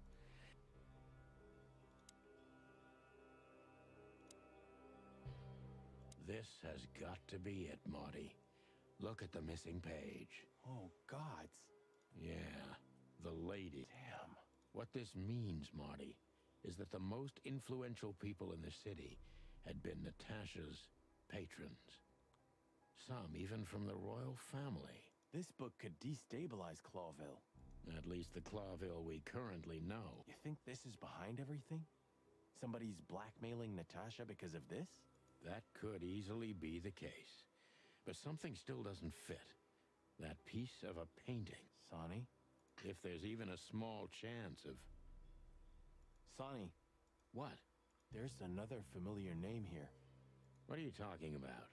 This has got to be it, Marty. Look at the missing page. Oh, gods. Yeah, The lady. Damn. What this means, Marty, is that the most influential people in the city had been Natasha's patrons. Some even from the royal family. This book could destabilize Clawville. At least the Clawville we currently know. You think this is behind everything? Somebody's blackmailing Natasha because of this? That could easily be the case. But something still doesn't fit. That piece of a painting. Sonny? If there's even a small chance of... Sonny. What? There's another familiar name here. What are you talking about?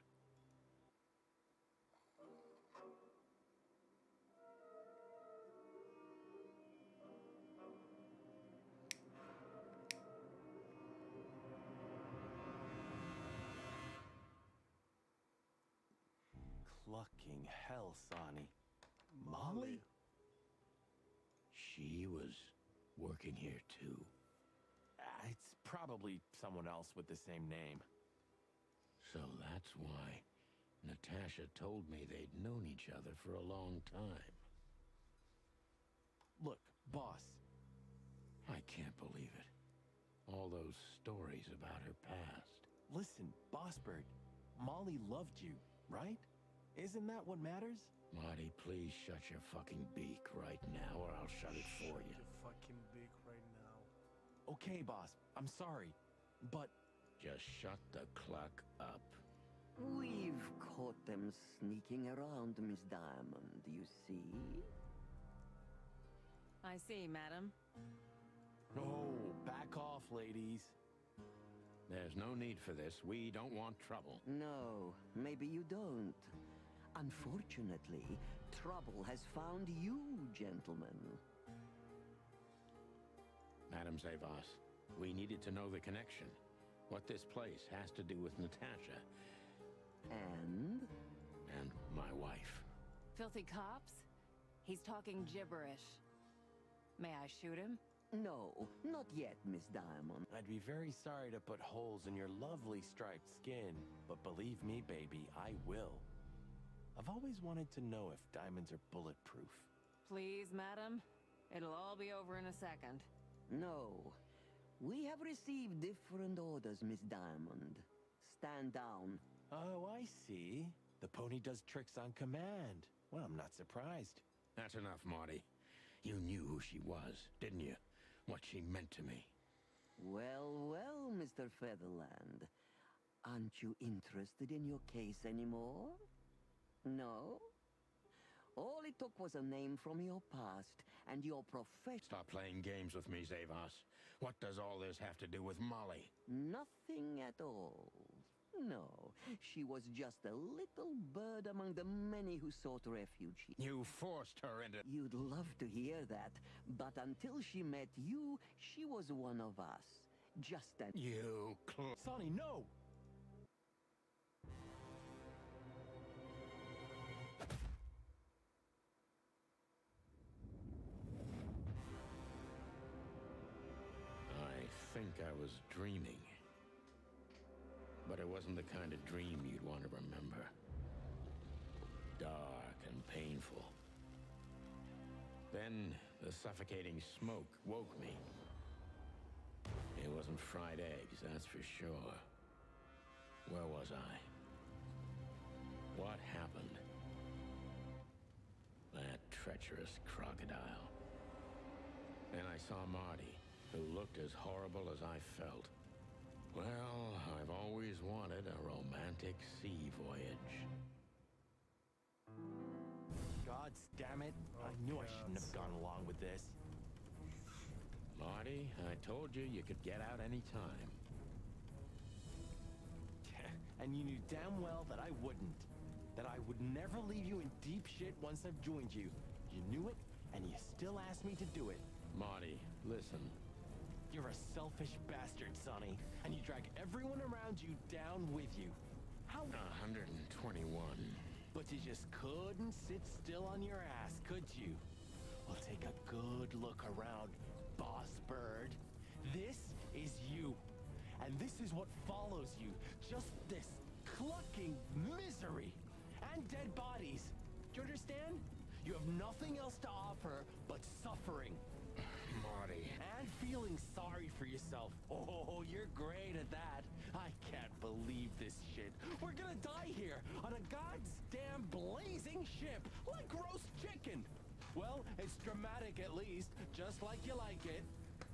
Clucking hell, Sonny. Molly? She was working here too. Uh, it's probably someone else with the same name. So that's why Natasha told me they'd known each other for a long time. Look, boss. I can't believe it. All those stories about her past. Listen, Boss Bird. Molly loved you, right? Isn't that what matters? Marty, please shut your fucking beak right now or I'll shut it for Shut you. your fucking beak right now. Okay, boss. I'm sorry, but... Just shut the cluck up. We've caught them sneaking around, Miss Diamond, you see? I see, madam. No, back off, ladies. There's no need for this. We don't want trouble. No, maybe you don't. Unfortunately, trouble has found you, gentlemen. Madam Zavas, we needed to know the connection. What this place has to do with Natasha. And? And my wife. Filthy cops? He's talking gibberish. May I shoot him? No, not yet, Miss Diamond. I'd be very sorry to put holes in your lovely striped skin, but believe me, baby, I will. I've always wanted to know if diamonds are bulletproof. Please, madam. It'll all be over in a second. No. We have received different orders, Miss Diamond. Stand down. Oh, I see. The pony does tricks on command. Well, I'm not surprised. That's enough, Marty. You knew who she was, didn't you? What she meant to me. Well, well, Mister Featherland. Aren't you interested in your case anymore? No? All it took was a name from your past, and your profession... Stop playing games with me, Zavas. What does all this have to do with Molly? Nothing at all. No, she was just a little bird among the many who sought refuge here. You forced her into... You'd love to hear that, but until she met you, she was one of us. Just an... You cl... Sonny, no! I think I was dreaming. But it wasn't the kind of dream you'd want to remember. Dark and painful. Then the suffocating smoke woke me. It wasn't fried eggs, that's for sure. Where was I? What happened? That treacherous crocodile. Then I saw Marty, who looked as horrible as I felt. Well, I've always wanted a romantic sea voyage. God damn it. I knew I shouldn't have gone along with this. Marty, I told you you could get out any time. And you knew damn well that I wouldn't. That I would never leave you in deep shit once I've joined you. You knew it, and you still asked me to do it. Marty, listen. You're a selfish bastard, Sonny, and you drag everyone around you down with you. How? one hundred twenty-one. But you just couldn't sit still on your ass, could you? Well, take a good look around, Boss Bird. This is you. And this is what follows you. Just this clucking misery. And dead bodies. Do you understand? You have nothing else to offer but suffering. Marty. And feeling sorry for yourself. Oh, you're great at that. I can't believe this shit. We're gonna die here on a goddamn blazing ship like roast chicken. Well, it's dramatic at least, just like you like it.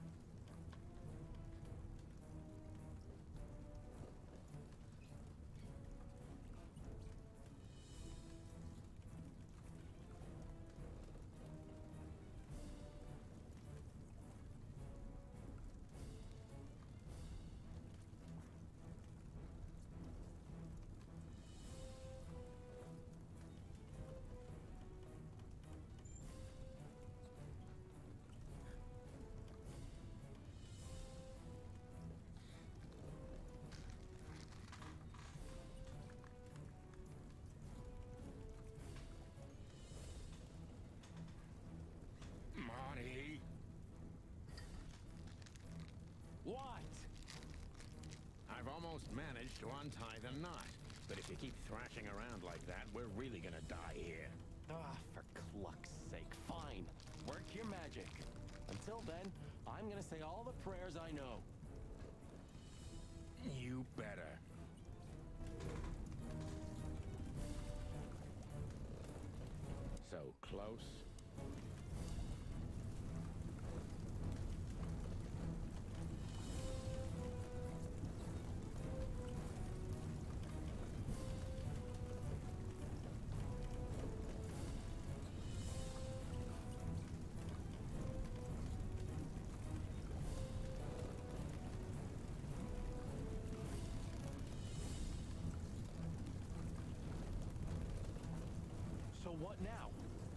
Marty. What? I've almost managed to untie the knot. But if you keep thrashing around like that, we're really gonna die here. Ah, for cluck's sake. Fine. Work your magic. Until then, I'm gonna say all the prayers I know. You better. So close. So what now?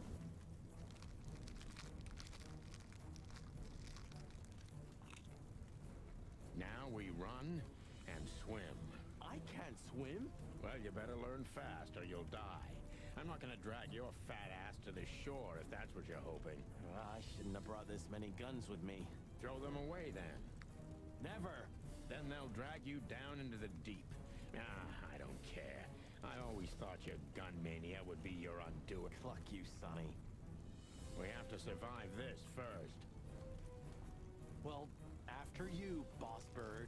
Now we run and swim. I can't swim. Well, you better learn fast or you'll die. I'm not gonna drag your fat ass to the shore if that's what you're hoping. I shouldn't have brought this many guns with me. Throw them away then. Never. Then they'll drag you down into the deep. Ah, I don't care. I always thought your gun mania would be your undoing. Cluck you, Sonny. We have to survive this first. Well, after you, boss bird.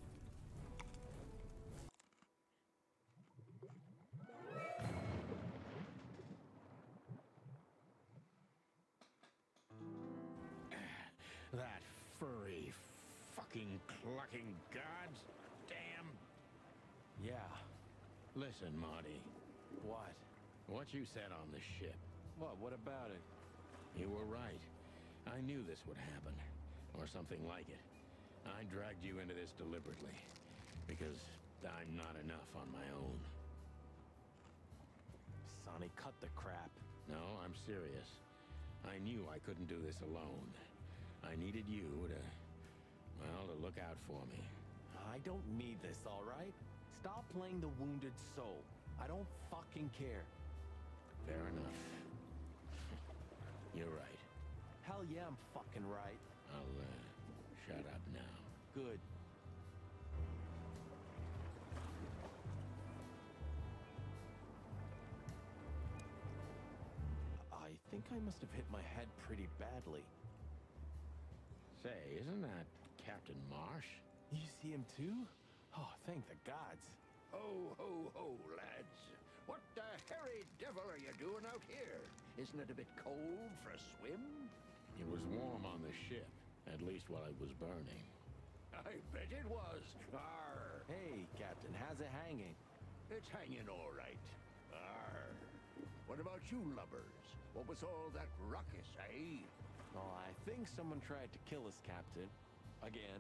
That furry, fucking clucking gods. Damn. Yeah. Listen, Marty. What? What you said on the ship. What? What about it? You were right. I knew this would happen. Or something like it. I dragged you into this deliberately. Because I'm not enough on my own. Sonny, cut the crap. No, I'm serious. I knew I couldn't do this alone. I needed you to... well, to look out for me. I don't need this, all right? Stop playing the wounded soul. I don't fucking care. Fair enough. You're right. Hell yeah, I'm fucking right. I'll, uh, shut up now. Good. I think I must have hit my head pretty badly. Say, isn't that Captain Marsh? You see him too? Oh, thank the gods. Ho, ho, ho, lads. What the hairy devil are you doing out here? Isn't it a bit cold for a swim? It was warm on the ship, at least while it was burning. I bet it was. Arr. Hey, Captain, how's it hanging? It's hanging all right. Arr. What about you, lubbers? What was all that ruckus, eh? Oh, I think someone tried to kill us, Captain. Again.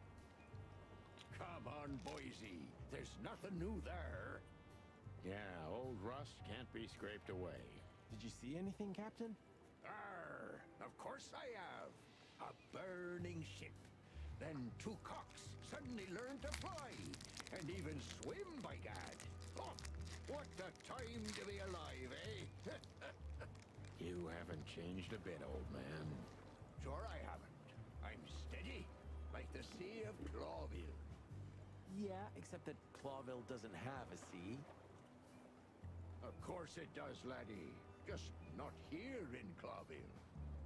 Come on, Boise. There's nothing new there. Yeah, old rust can't be scraped away. Did you see anything, Captain? Arr, of course I have. A burning ship. Then two cocks suddenly learned to fly. And even swim, by gad. Oh, what a time to be alive, eh? You haven't changed a bit, old man. Sure I haven't. I'm steady, like the Sea of Clawville. Yeah, except that Clawville doesn't have a sea. Of course it does, laddie. Just not here in Clawville.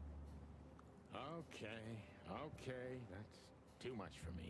Okay, okay, that's too much for me.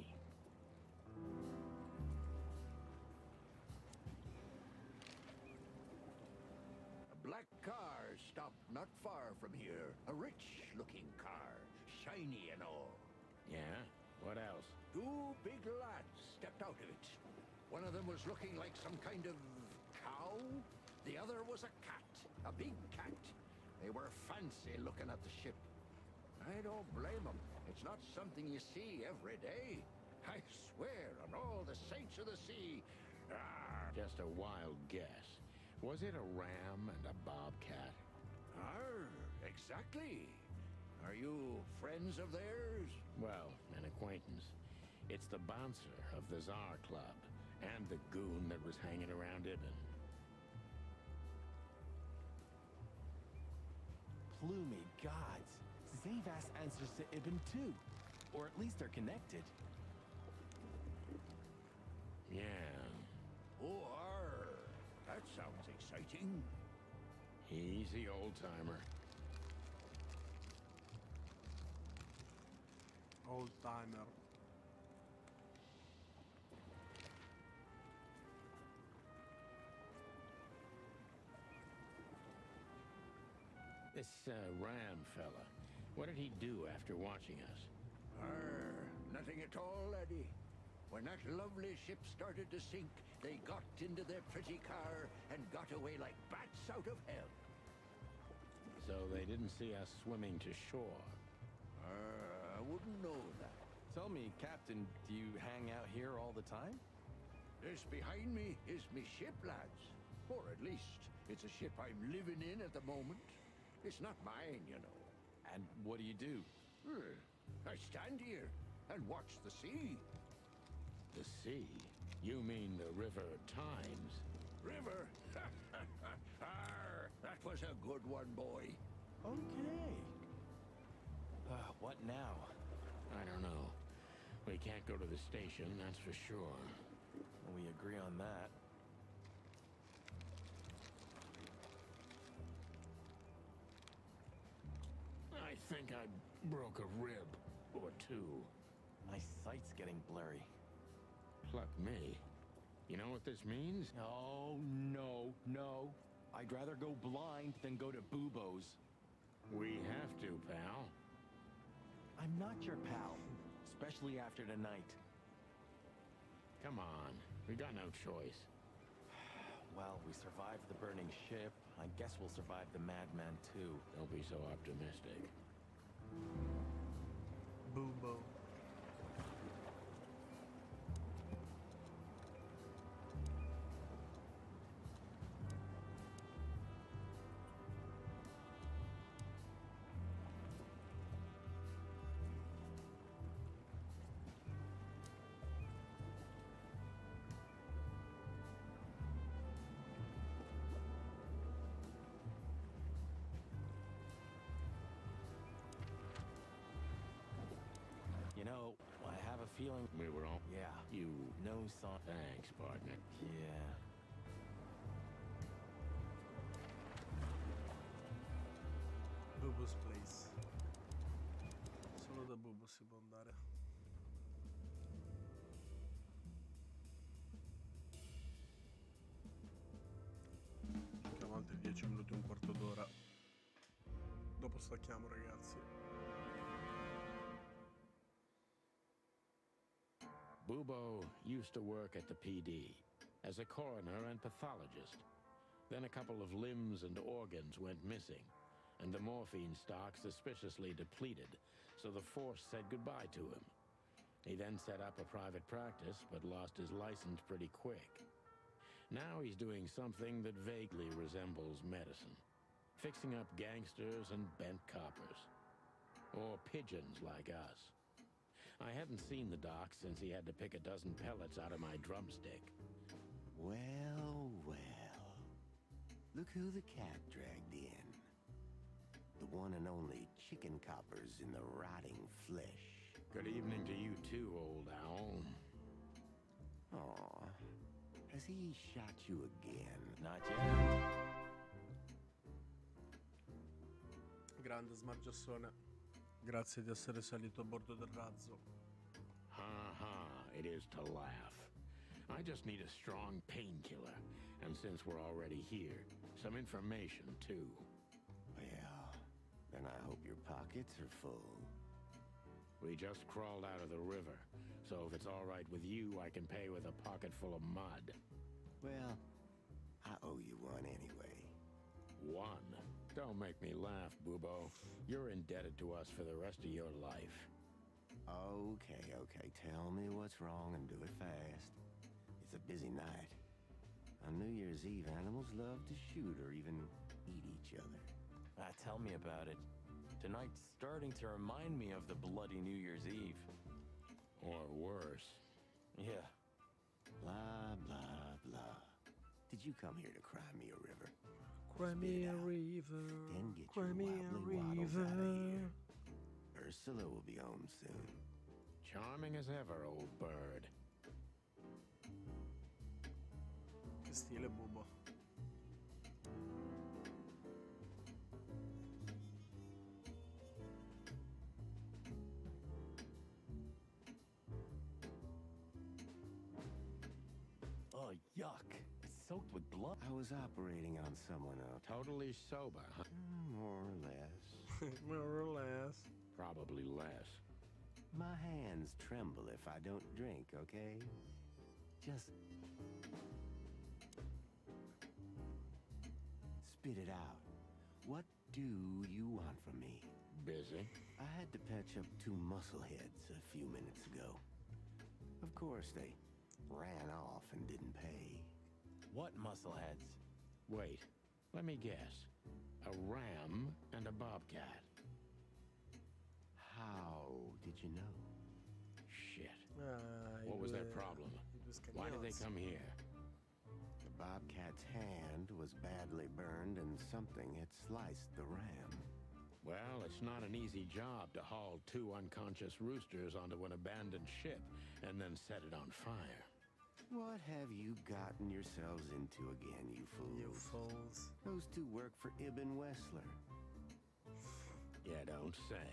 A black car stopped not far from here. A rich-looking car, shiny and all. Yeah? What else? Two big lads stepped out of it. One of them was looking like some kind of cow. The other was a cat, a big cat. They were fancy looking at the ship. I don't blame them. It's not something you see every day. I swear on all the saints of the sea. Arr. Just a wild guess. Was it a ram and a bobcat? Arr, exactly. Are you friends of theirs? Well, an acquaintance. It's the bouncer of the Tsar Club, and the goon that was hanging around Ibn. Plumey gods. Zavas answers to Ibn too. Or at least they're connected. Yeah. Oh, arr. That sounds exciting. Easy, old-timer. Old-timer. This uh, Ram fella, what did he do after watching us? Arr, nothing at all, laddie. When that lovely ship started to sink, they got into their pretty car and got away like bats out of hell. So they didn't see us swimming to shore? Uh, I wouldn't know that. Tell me, Captain, do you hang out here all the time? This behind me is me ship, lads. Or at least, it's a ship I'm living in at the moment. It's not mine, you know. And what do you do? Uh, I stand here and watch the sea. The sea? You mean the River Times? River? Arr, that was a good one, boy. Okay. Uh, what now? I don't know. We can't go to the station, that's for sure. We agree on that. I think I broke a rib or two. My sight's getting blurry. Pluck me. You know what this means? Oh, no, no. I'd rather go blind than go to Bubo's. We have to, pal. I'm not your pal, especially after tonight. Come on, we got no choice. Well, we survived the burning ship. I guess we'll survive the madman too. Don't be so optimistic. Bubo. You know, I have a feeling we were all... Yeah. You... No song. Thanks, partner. Yeah. Bubo's Place. Solo da Bubo si può andare. Cerchiamo altri dieci minuti, un quarto d'ora. Dopo stacchiamo, ragazzi. Bubo used to work at the P D as a coroner and pathologist. Then a couple of limbs and organs went missing, and the morphine stock suspiciously depleted, so the force said goodbye to him. He then set up a private practice, but lost his license pretty quick. Now he's doing something that vaguely resembles medicine, fixing up gangsters and bent coppers. Or pigeons like us. I hadn't seen the doc since he had to pick a dozen pellets out of my drumstick. Well, well. Look who the cat dragged in. The one and only chicken coppers in the rotting flesh. Good evening to you too, old owl. Aw. Has he shot you again? Not yet. grande smargiassone. Grazie di essere salito a bordo del razzo. Ha ha, it is to laugh. I just need a strong painkiller. And since we're already here, some information too. Well, then I hope your pockets are full. We just crawled out of the river, so if it's all right with you, I can pay with a pocket full of mud. Well, I owe you one anyway. One? Don't make me laugh, Bubo. You're indebted to us for the rest of your life. Okay, okay, tell me what's wrong and do it fast. It's a busy night. On New Year's Eve, animals love to shoot or even eat each other. Ah, tell me about it. Tonight's starting to remind me of the bloody New Year's Eve. Or worse. Yeah. Blah, blah, blah. Did you come here to cry me a river? Cry me a river. Then get Cry your me a wobbly waddles out of river. here. Ursula will be home soon. Charming as ever, old bird. Che stile, Bubo. Oh, yuck. It's soaked with blood. I was operating on someone else. Totally sober, huh? More or less. More or less. Probably less. My hands tremble if I don't drink, okay? Just spit it out. What do you want from me? Busy. I had to patch up two muscleheads a few minutes ago. Of course, they ran off and didn't pay. What muscleheads? Wait, let me guess. A ram and a bobcat. How did you know? Shit. Ah, What i was due- their problem? i due Why did they scagnozzi. come here? The bobcat's hand was badly burned and something had sliced the ram. Well, it's not an easy job to haul two unconscious roosters onto an abandoned ship and then set it on fire. What have you gotten yourselves into again, you fools? You fools. Those two work for Ibn Wessler. Yeah, don't say.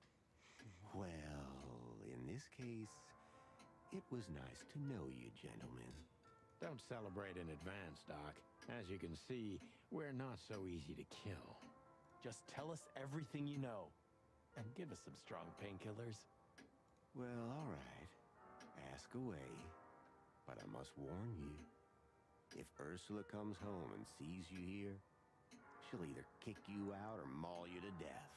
Well, in this case, it was nice to know you, gentlemen. Don't celebrate in advance, Doc. As you can see, we're not so easy to kill. Just tell us everything you know. And give us some strong painkillers. Well, all right. Ask away. But I must warn you. If Ursula comes home and sees you here, she'll either kick you out or maul you to death.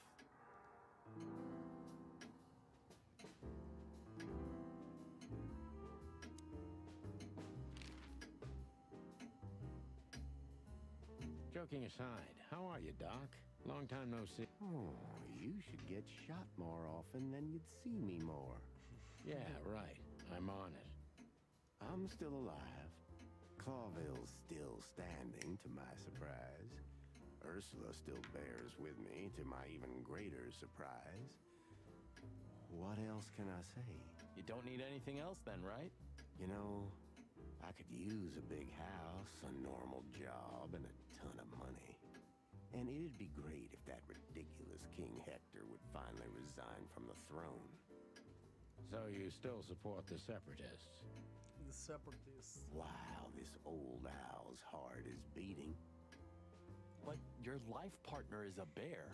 Joking aside, how are you, Doc? Long time no see. Oh, you should get shot more often, then you'd see me more. Yeah, right. I'm on it. I'm still alive. Clawville's still standing, to my surprise. Ursula still bears with me, to my even greater surprise. What else can I say? You don't need anything else then, right? You know, I could use a big house, a normal job, and a ton of money. And it'd be great if that ridiculous King Hector would finally resign from the throne. So you still support the Separatists? The Separatists. Wow, this old owl's heart is beating. But your life partner is a bear.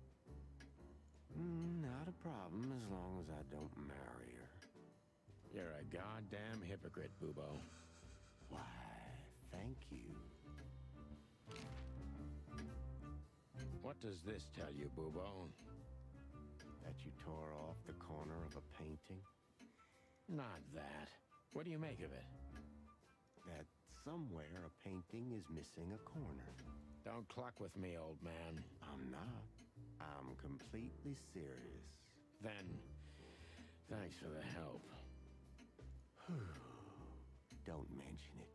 Mm, not a problem as long as I don't marry her. You're a goddamn hypocrite, Bubo. Why, thank you. What does this tell you, Bubo? That you tore off the corner of a painting? Not that. What do you make of it? That somewhere a painting is missing a corner. Don't cluck with me, old man. I'm not. I'm completely serious. Then, thanks for the help. Don't mention it.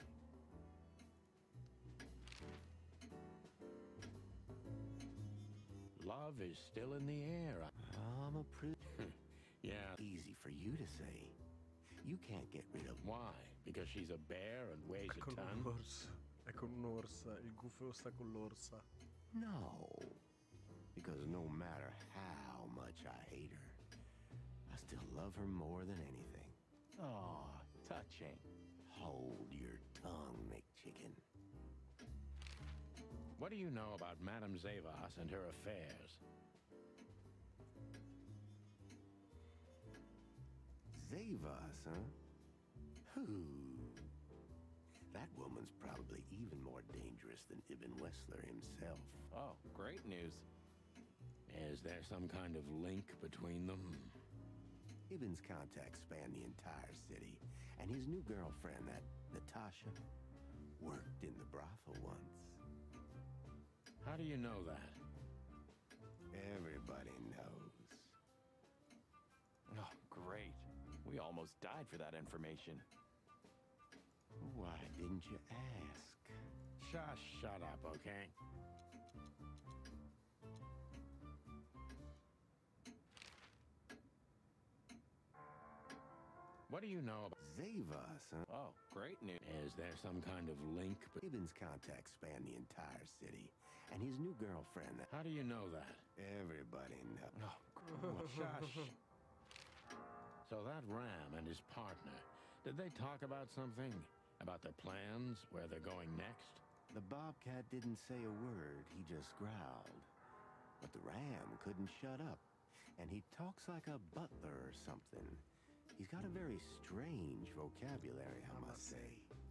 Love is still in the air. I'm a pretty... Yeah. Easy for you to say. You can't get rid of... Why? Because she's a bear and weighs È a con ton? un'orsa. È con un'orsa. Il gufo sta con l'orsa. No. Because no matter I hate her, I still love her more than anything. Aw, touching. Hold your tongue, McChicken. What do you know about Madame Zavas and her affairs? Zavas, huh? Who? That woman's probably even more dangerous than Ibn Wessler himself. Oh, great news. Is there some kind of link between them? Ibn's contacts span the entire city, and his new girlfriend, that Natasha, worked in the brothel once. How do you know that? Everybody knows. Oh, great. We almost died for that information. Why didn't you ask? Just shut up, okay? What do you know about Zavas, huh? Oh, great news. Is there some kind of link? Ibn's contacts span the entire city, and his new girlfriend, that... How do you know that? Everybody knows. Oh, shush. So that Ram and his partner, did they talk about something? About their plans, where they're going next? The Bobcat didn't say a word, he just growled. But the Ram couldn't shut up, and he talks like a butler or something. He's got a very strange vocabulary, I must say.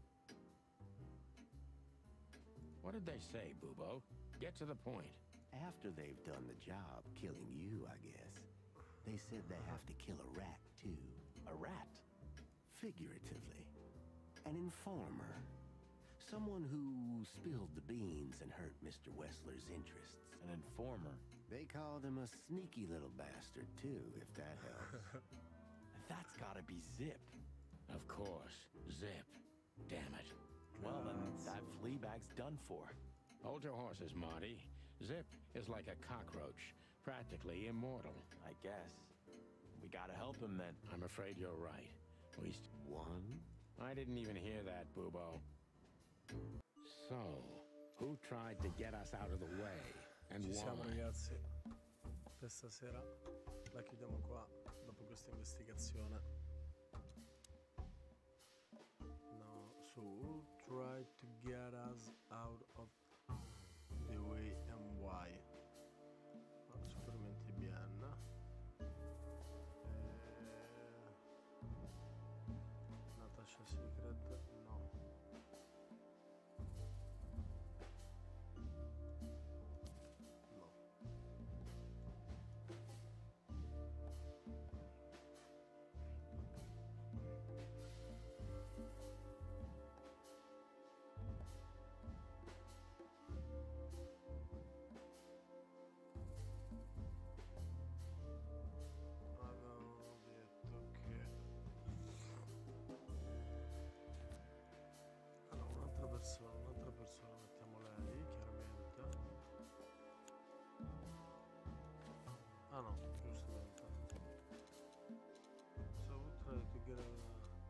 What did they say, Bubo? Get to the point. After they've done the job killing you, I guess, they said they have to kill a rat, too. A rat? Figuratively. An informer. Someone who spilled the beans and hurt Mister Wessler's interests. An informer? They called him a sneaky little bastard, too, if that helps. That's gotta be Zip. Of course. Zip. Damn it. Well, then that Fleabag's done for. Hold your horses, Marty. Zip is like a cockroach. Practically immortal. I guess. We gotta help him, then. I'm afraid you're right. We st- One? I didn't even hear that, Bubo. So, who tried to get us out of the way? And Ci siamo, why? ragazzi. Per stasera la chiudiamo qua, dopo questa investigazione. No, so who tried to get us out of the way and why? No, sicuramente Bien. Natasha Secret, no. No. Avevano detto che allora un'altra persona, un'altra persona, mettiamo lei chiaramente. Ah no, giusto, aspetta. So who tried to get a...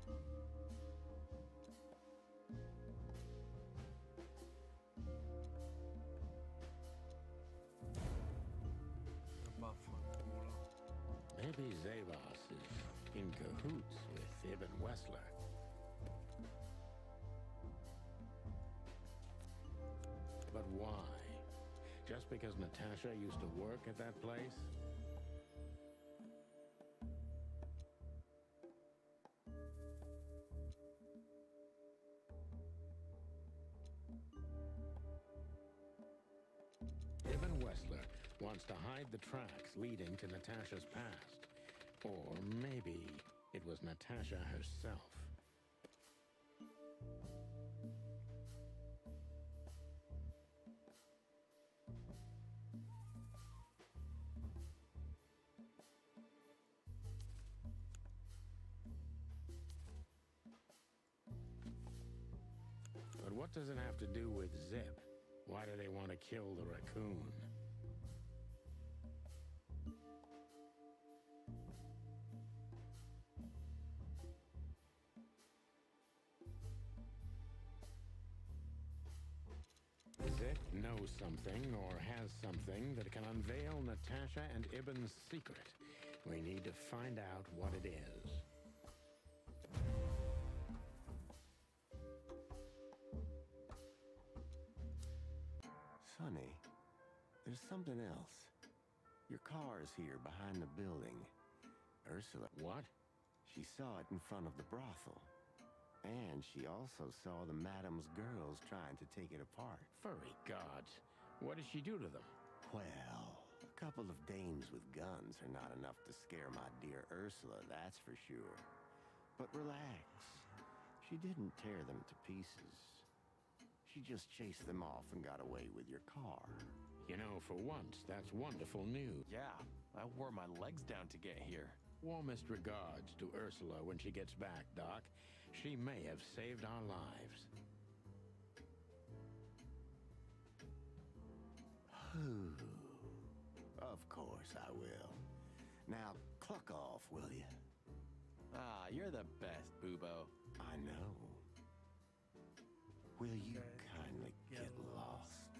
Vaffanculo. Maybe Zavas is in cahoots with Ibn Wessler. But why? Just because Natasha used to work at that place? Ibn Wessler wants to hide the tracks leading to Natasha's past. Or maybe it was Natasha herself. But what does it have to do with Zip? Why do they want to kill the raccoon? Zip knows something or has something that can unveil Natasha and Ibn's secret. We need to find out what it is. Sonny, there's something else. Your car's here behind the building. Ursula... What? She saw it in front of the brothel. And she also saw the madam's girls trying to take it apart. Furry gods. What did she do to them? Well, a couple of dames with guns are not enough to scare my dear Ursula, that's for sure. But relax. She didn't tear them to pieces. She just chased them off and got away with your car. You know, for once, that's wonderful news. Yeah, I wore my legs down to get here. Warmest regards to Ursula when she gets back, Doc. She may have saved our lives. Of course I will. Now, cluck off, will you? Ah, you're the best, Bubo. I know. Will you Okay. kindly Get get lost?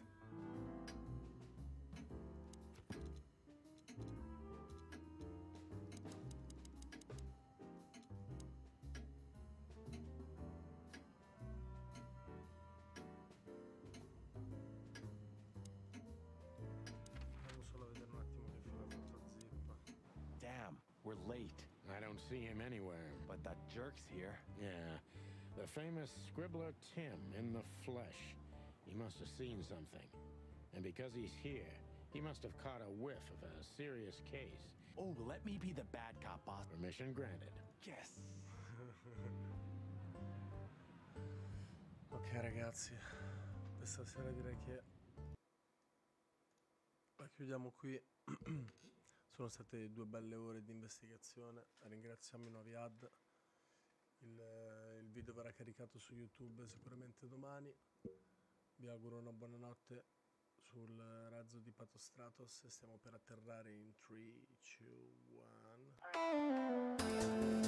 Devo solo vedere un attimo che fine ha fatto Zippa. Damn, we're late. I don't see him anywhere. But that jerk's here. Yeah, the famous scribbler Tim in the flesh. He must have seen something. And because he's here, he must have caught a whiff of a serious case. Oh, let me be the bad cop, boss. Permission granted. Yes. Ok ragazzi, questa sera direi che la chiudiamo qui. Sono state due belle ore di investigazione. Ringraziamo i nuovi ad. Il, il video verrà caricato su YouTube sicuramente domani. Vi auguro una buona notte sul razzo di Patostratos e stiamo per atterrare in tre, due, uno.